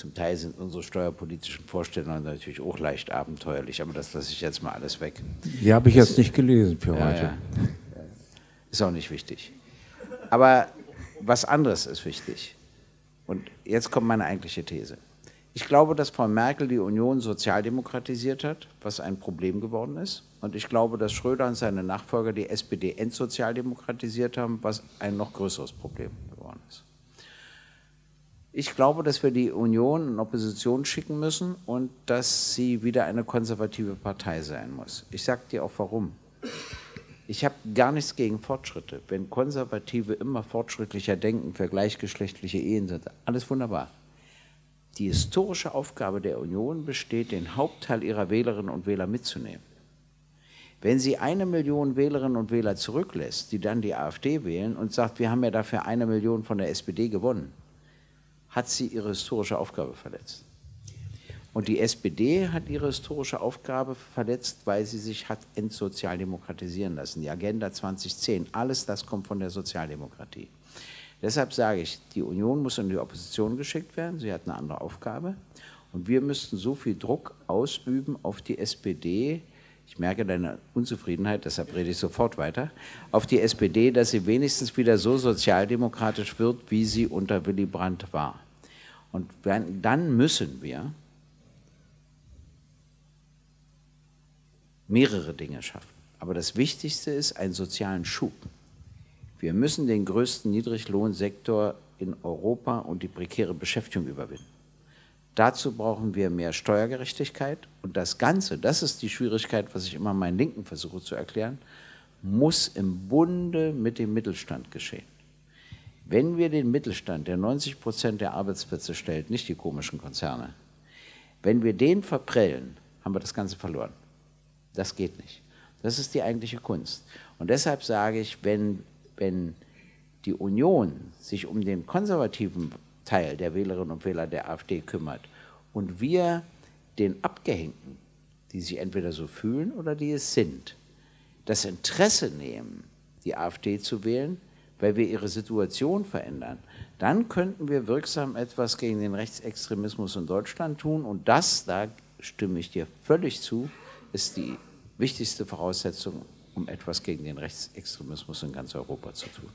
Zum Teil sind unsere steuerpolitischen Vorstellungen natürlich auch leicht abenteuerlich, aber das lasse ich jetzt mal alles weg. Die habe ich jetzt nicht gelesen für ja, heute. Ja. Ist auch nicht wichtig. Aber was anderes ist wichtig. Und jetzt kommt meine eigentliche These. Ich glaube, dass Frau Merkel die Union sozialdemokratisiert hat, was ein Problem geworden ist. Und ich glaube, dass Schröder und seine Nachfolger die S P D entsozialdemokratisiert haben, was ein noch größeres Problem geworden ist. Ich glaube, dass wir die Union in Opposition schicken müssen und dass sie wieder eine konservative Partei sein muss. Ich sage dir auch warum. Ich habe gar nichts gegen Fortschritte. Wenn Konservative immer fortschrittlicher denken für gleichgeschlechtliche Ehen sind, alles wunderbar. Die historische Aufgabe der Union besteht, den Hauptteil ihrer Wählerinnen und Wähler mitzunehmen. Wenn sie eine Million Wählerinnen und Wähler zurücklässt, die dann die AfD wählen und sagt, wir haben ja dafür eine Million von der S P D gewonnen, hat sie ihre historische Aufgabe verletzt. Und die S P D hat ihre historische Aufgabe verletzt, weil sie sich hat entsozialdemokratisieren lassen. Die Agenda zwanzig zehn, alles das kommt von der Sozialdemokratie. Deshalb sage ich, die Union muss in die Opposition geschickt werden, sie hat eine andere Aufgabe. Und wir müssten so viel Druck ausüben auf die S P D, ich merke deine Unzufriedenheit, deshalb rede ich sofort weiter, auf die S P D, dass sie wenigstens wieder so sozialdemokratisch wird, wie sie unter Willy Brandt war. Und dann müssen wir mehrere Dinge schaffen. Aber das Wichtigste ist einen sozialen Schub. Wir müssen den größten Niedriglohnsektor in Europa und die prekäre Beschäftigung überwinden. Dazu brauchen wir mehr Steuergerechtigkeit und das Ganze, das ist die Schwierigkeit, was ich immer meinen Linken versuche zu erklären, muss im Bunde mit dem Mittelstand geschehen. Wenn wir den Mittelstand, der neunzig Prozent der Arbeitsplätze stellt, nicht die komischen Konzerne, wenn wir den verprellen, haben wir das Ganze verloren. Das geht nicht. Das ist die eigentliche Kunst. Und deshalb sage ich, wenn, wenn die Union sich um den konservativen Teil der Wählerinnen und Wähler der AfD kümmert und wir den Abgehängten, die sich entweder so fühlen oder die es sind, das Interesse nehmen, die AfD zu wählen, weil wir ihre Situation verändern, dann könnten wir wirksam etwas gegen den Rechtsextremismus in Deutschland tun und das, da stimme ich dir völlig zu, ist die wichtigste Voraussetzung, um etwas gegen den Rechtsextremismus in ganz Europa zu tun.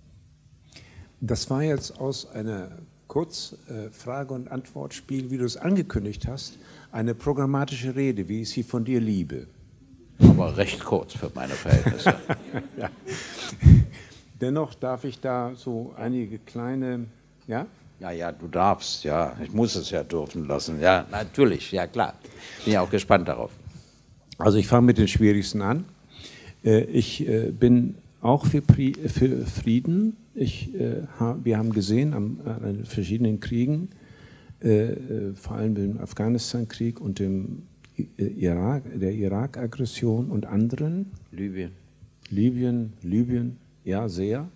Das war jetzt aus einer Kurzfrage- und Antwortspiel, wie du es angekündigt hast, eine programmatische Rede, wie ich sie von dir liebe. Aber recht kurz für meine Verhältnisse. Ja. Dennoch darf ich da so einige kleine, ja? Ja, ja, du darfst, ja. Ich muss es ja dürfen lassen. Ja, natürlich, ja klar. Bin ja auch gespannt darauf. Also ich fange mit den schwierigsten an. Ich bin auch für Frieden. Ich, wir haben gesehen an, an verschiedenen Kriegen, vor allem dem Afghanistan-Krieg und dem Irak, der Irak-Aggression und anderen. Libyen. Libyen, Libyen, ja sehr.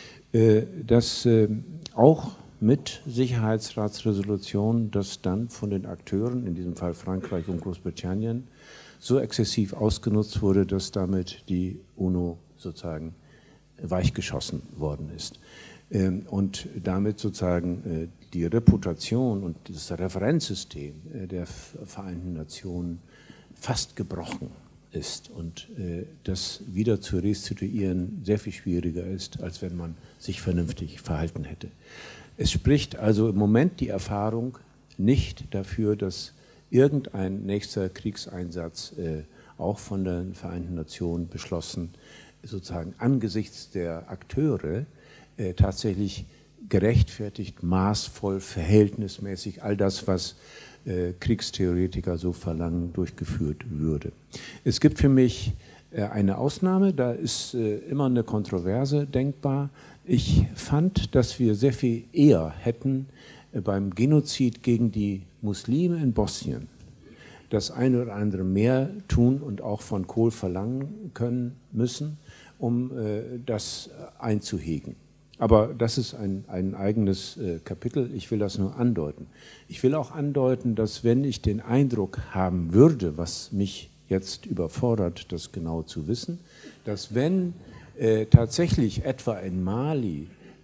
Dass auch mit Sicherheitsratsresolutionen, das dann von den Akteuren, in diesem Fall Frankreich und Großbritannien, so exzessiv ausgenutzt wurde, dass damit die UNO sozusagen weichgeschossen worden ist. Und damit sozusagen die Reputation und das Referenzsystem der Vereinten Nationen fast gebrochen ist und das wieder zu restituieren sehr viel schwieriger ist, als wenn man sich vernünftig verhalten hätte. Es spricht also im Moment die Erfahrung nicht dafür, dass irgendein nächster Kriegseinsatz äh, auch von den Vereinten Nationen beschlossen, sozusagen angesichts der Akteure äh, tatsächlich gerechtfertigt, maßvoll, verhältnismäßig, all das, was äh, Kriegstheoretiker so verlangen, durchgeführt würde. Es gibt für mich äh, eine Ausnahme, da ist äh, immer eine Kontroverse denkbar. Ich fand, dass wir sehr viel eher hätten äh, beim Genozid gegen die Muslime in Bosnien das eine oder andere mehr tun und auch von Kohl verlangen können müssen, um äh, das einzuhegen. Aber das ist ein, ein eigenes äh, Kapitel, ich will das nur andeuten. Ich will auch andeuten, dass wenn ich den Eindruck haben würde, was mich jetzt überfordert, das genau zu wissen, dass wenn äh, tatsächlich etwa in Mali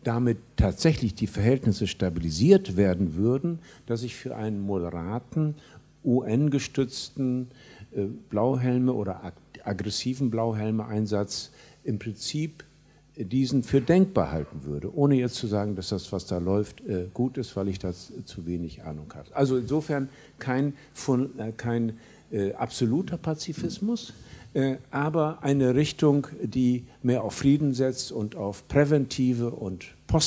damit tatsächlich die Verhältnisse stabilisiert werden würden, dass ich für einen moderaten, U N-gestützten äh, Blauhelme oder ag aggressiven Blauhelme-Einsatz im Prinzip diesen für denkbar halten würde, ohne jetzt zu sagen, dass das, was da läuft, äh, gut ist, weil ich da zu wenig Ahnung habe. Also insofern kein, von, äh, kein äh, absoluter Pazifismus, äh, aber eine Richtung, die mehr auf Frieden setzt und auf präventive und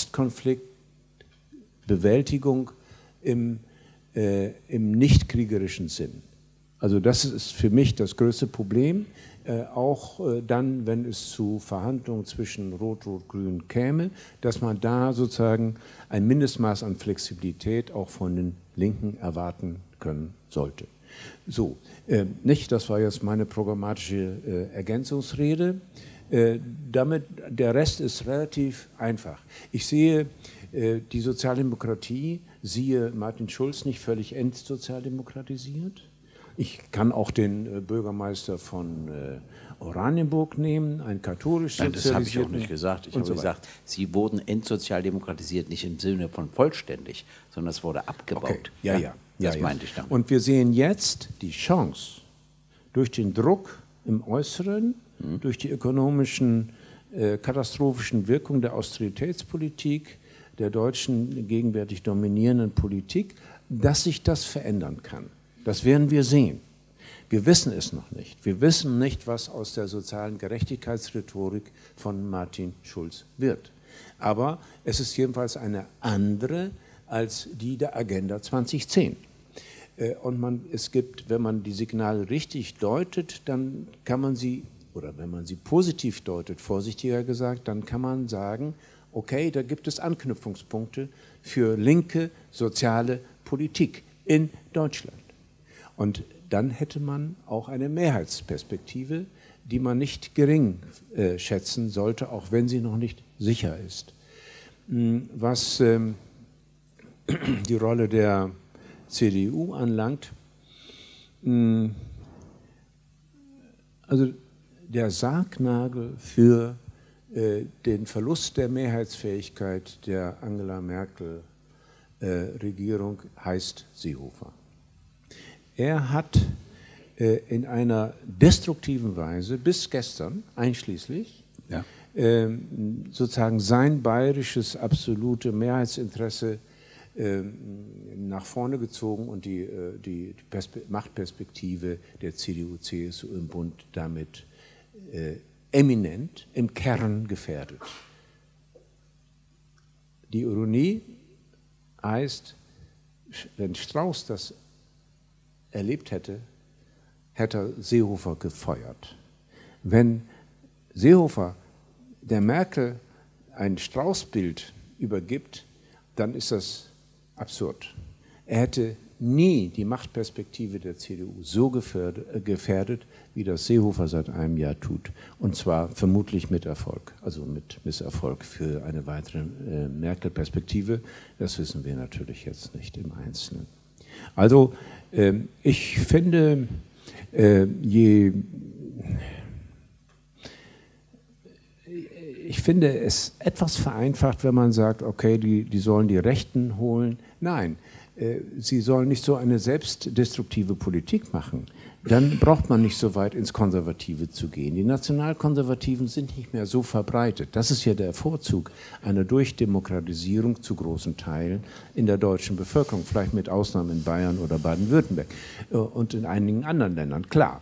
Postkonfliktbewältigung im, äh, im nicht-kriegerischen Sinn. Also das ist für mich das größte Problem, äh, auch äh, dann, wenn es zu Verhandlungen zwischen Rot-Rot-Grün käme, dass man da sozusagen ein Mindestmaß an Flexibilität auch von den Linken erwarten können sollte. So, äh, nicht, das war jetzt meine programmatische äh, Ergänzungsrede. Äh, damit, der Rest ist relativ einfach. Ich sehe äh, die Sozialdemokratie, siehe Martin Schulz, nicht völlig entsozialdemokratisiert. Ich kann auch den äh, Bürgermeister von äh, Oranienburg nehmen, ein katholisch sozialisierten. Nein, das habe ich auch nicht gesagt. Ich habe so gesagt, sie wurden entsozialdemokratisiert, nicht im Sinne von vollständig, sondern es wurde abgebaut. Okay. Ja, ja, ja. Das ja, meinte ich damit. Und wir sehen jetzt die Chance, durch den Druck im Äußeren, mhm. durch die ökonomischen, äh, katastrophischen Wirkungen der Austeritätspolitik, der deutschen gegenwärtig dominierenden Politik, dass sich das verändern kann. Das werden wir sehen. Wir wissen es noch nicht. Wir wissen nicht, was aus der sozialen Gerechtigkeitsrhetorik von Martin Schulz wird. Aber es ist jedenfalls eine andere als die der Agenda zweitausendzehn. Und man, es gibt, wenn man die Signale richtig deutet, dann kann man sie, oder wenn man sie positiv deutet, vorsichtiger gesagt, dann kann man sagen, okay, da gibt es Anknüpfungspunkte für linke soziale Politik in Deutschland. Und dann hätte man auch eine Mehrheitsperspektive, die man nicht gering äh, schätzen sollte, auch wenn sie noch nicht sicher ist. Was ähm, die Rolle der C D U anlangt, mh, also der Sargnagel für äh, den Verlust der Mehrheitsfähigkeit der Angela Merkel äh, Regierung heißt Seehofer. Er hat äh, in einer destruktiven Weise bis gestern einschließlich ja. äh, sozusagen sein bayerisches absolute Mehrheitsinteresse äh, nach vorne gezogen und die, äh, die Machtperspektive der C D U C S U im Bund damit äh, eminent im Kern gefährdet. Die Ironie heißt, wenn Strauß das erlebt hätte, hätte er Seehofer gefeuert. Wenn Seehofer der Merkel ein Strauß-Bild übergibt, dann ist das absurd. Er hätte nie die Machtperspektive der C D U so gefährdet, wie das Seehofer seit einem Jahr tut. Und zwar vermutlich mit Erfolg, also mit Misserfolg für eine weitere äh, Merkel-Perspektive. Das wissen wir natürlich jetzt nicht im Einzelnen. Also äh, ich finde, äh, je, ich finde es etwas vereinfacht, wenn man sagt, okay, die, die sollen die Rechten holen. Nein, äh, sie sollen nicht so eine selbstdestruktive Politik machen. Dann braucht man nicht so weit ins Konservative zu gehen. Die Nationalkonservativen sind nicht mehr so verbreitet. Das ist ja der Vorzug einer Durchdemokratisierung zu großen Teilen in der deutschen Bevölkerung, vielleicht mit Ausnahmen in Bayern oder Baden-Württemberg und in einigen anderen Ländern, klar.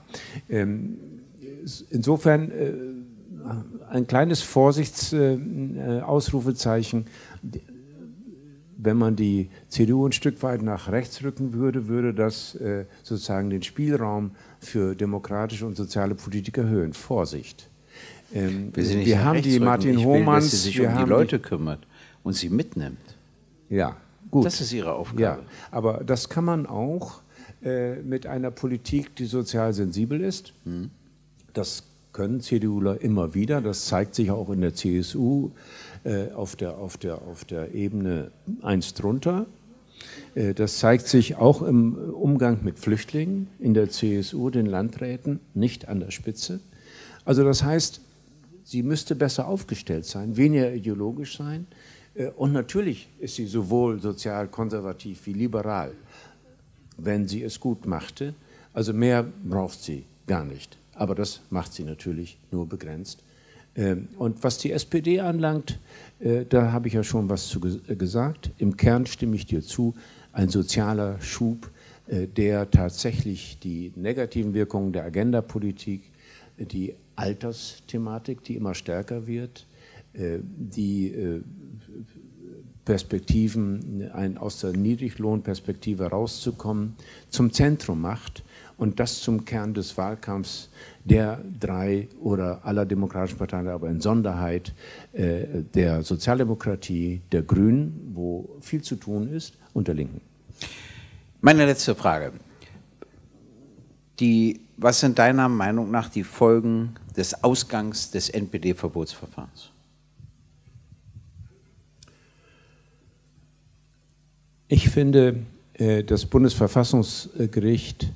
Insofern ein kleines Vorsichtsausrufezeichen. Wenn man die C D U ein Stück weit nach rechts rücken würde, würde das äh, sozusagen den Spielraum für demokratische und soziale Politik erhöhen. Vorsicht. Ähm, wir sind nicht wir haben die Martin ich Hohmanns, will, dass sie sich um die Leute kümmert und sie mitnimmt. Ja, gut. Das ist ihre Aufgabe. Ja, aber das kann man auch äh, mit einer Politik, die sozial sensibel ist. Hm. Das können CDUler immer wieder. Das zeigt sich auch in der C S U. Auf der, auf, der, auf der Ebene eins drunter. Das zeigt sich auch im Umgang mit Flüchtlingen in der C S U, den Landräten, nicht an der Spitze. Also das heißt, sie müsste besser aufgestellt sein, weniger ideologisch sein, Und natürlich ist sie sowohl sozial konservativ wie liberal, wenn sie es gut machte. Also mehr braucht sie gar nicht. Aber das macht sie natürlich nur begrenzt. Und was die S P D anlangt, da habe ich ja schon was zu gesagt. Im Kern stimme ich dir zu, ein sozialer Schub, der tatsächlich die negativen Wirkungen der Agendapolitik, die Altersthematik, die immer stärker wird, die Perspektiven, ein, aus der Niedriglohnperspektive rauszukommen, zum Zentrum macht und das zum Kern des Wahlkampfs der drei oder aller demokratischen Parteien, aber in Sonderheit äh, der Sozialdemokratie, der Grünen, wo viel zu tun ist, und der Linken. Meine letzte Frage. Die, was sind deiner Meinung nach die Folgen des Ausgangs des N P D-Verbotsverfahrens? Ich finde, das Bundesverfassungsgericht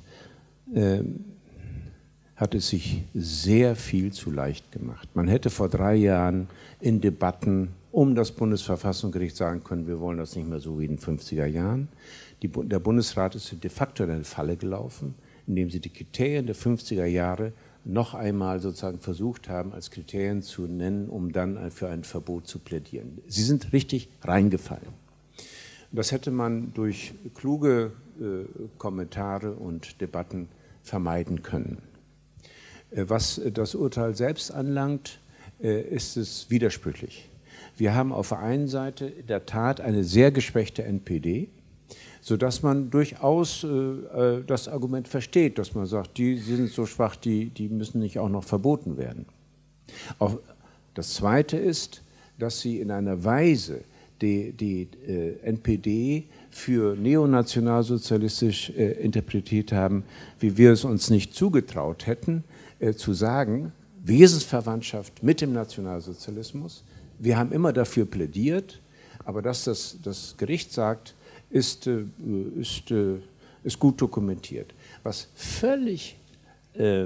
hat es sich sehr viel zu leicht gemacht. Man hätte vor drei Jahren in Debatten um das Bundesverfassungsgericht sagen können, wir wollen das nicht mehr so wie in den fünfziger Jahren. Die, der Bundesrat ist de facto in eine Falle gelaufen, indem sie die Kriterien der fünfziger Jahre noch einmal sozusagen versucht haben, als Kriterien zu nennen, um dann für ein Verbot zu plädieren. Sie sind richtig reingefallen. Das hätte man durch kluge äh, Kommentare und Debatten vermeiden können. Äh, was das Urteil selbst anlangt, äh, ist es widersprüchlich. Wir haben auf der einen Seite in der Tat eine sehr geschwächte N P D, sodass man durchaus äh, das Argument versteht, dass man sagt, die, die sind so schwach, die, die müssen nicht auch noch verboten werden. Auch das Zweite ist, dass sie in einer Weise die, die äh, N P D für neonationalsozialistisch äh, interpretiert haben, wie wir es uns nicht zugetraut hätten, äh, zu sagen, Wesensverwandtschaft mit dem Nationalsozialismus. Wir haben immer dafür plädiert, aber dass das, das Gericht sagt, ist, äh, ist, äh, ist gut dokumentiert. Was völlig äh,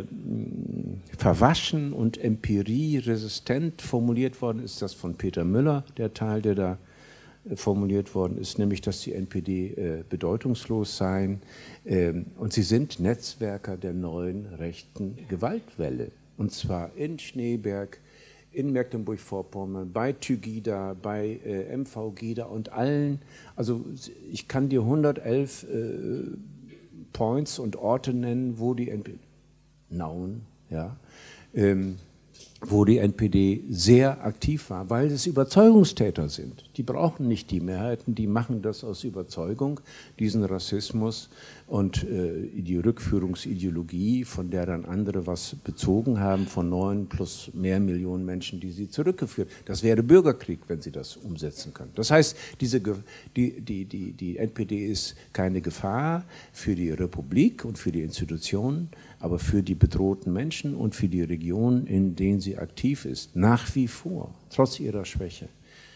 verwaschen und empirieresistent formuliert worden ist, das von Peter Müller, der Teil, der da formuliert worden ist, nämlich, dass die N P D äh, bedeutungslos seien ähm, und sie sind Netzwerker der neuen rechten Gewaltwelle. Und zwar in Schneeberg, in Mecklenburg-Vorpommern, bei Tygida, bei äh, M V Gida und allen. Also ich kann dir hundertelf äh, Points und Orte nennen, wo die N P D, Nauen, ja, ähm, wo die N P D sehr aktiv war, weil es Überzeugungstäter sind. Die brauchen nicht die Mehrheiten, die machen das aus Überzeugung, diesen Rassismus und äh, die Rückführungsideologie, von der dann andere was bezogen haben, von neun plus mehr Millionen Menschen, die sie zurückgeführt. Das wäre Bürgerkrieg, wenn sie das umsetzen können. Das heißt, diese, die, die, die, die N P D ist keine Gefahr für die Republik und für die Institutionen, aber für die bedrohten Menschen und für die Regionen, in denen sie aktiv ist, nach wie vor, trotz ihrer Schwäche.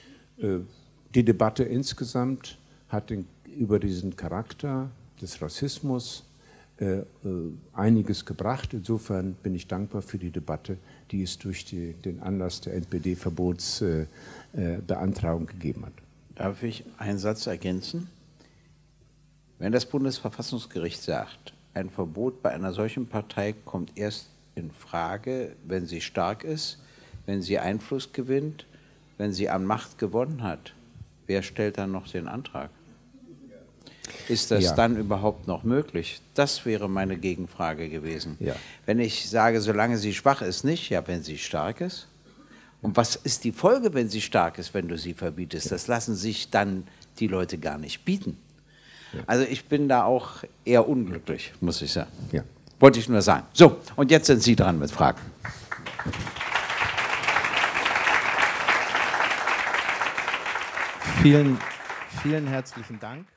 Die Debatte insgesamt hat den, über diesen Charakter des Rassismus äh, einiges gebracht. Insofern bin ich dankbar für die Debatte, die es durch die, den Anlass der N P D-Verbotsbeantragung äh, äh, gegeben hat. Darf ich einen Satz ergänzen? Wenn das Bundesverfassungsgericht sagt, ein Verbot bei einer solchen Partei kommt erst in Frage, wenn sie stark ist, wenn sie Einfluss gewinnt, wenn sie an Macht gewonnen hat, wer stellt dann noch den Antrag? Ist das ja dann überhaupt noch möglich? Das wäre meine Gegenfrage gewesen. Ja. Wenn ich sage, solange sie schwach ist, nicht, ja, wenn sie stark ist. Und was ist die Folge, wenn sie stark ist, wenn du sie verbietest? Das lassen sich dann die Leute gar nicht bieten. Ja. Also ich bin da auch eher unglücklich, muss ich sagen. Ja. Wollte ich nur sagen. So, und jetzt sind Sie dran mit Fragen. Vielen, vielen herzlichen Dank.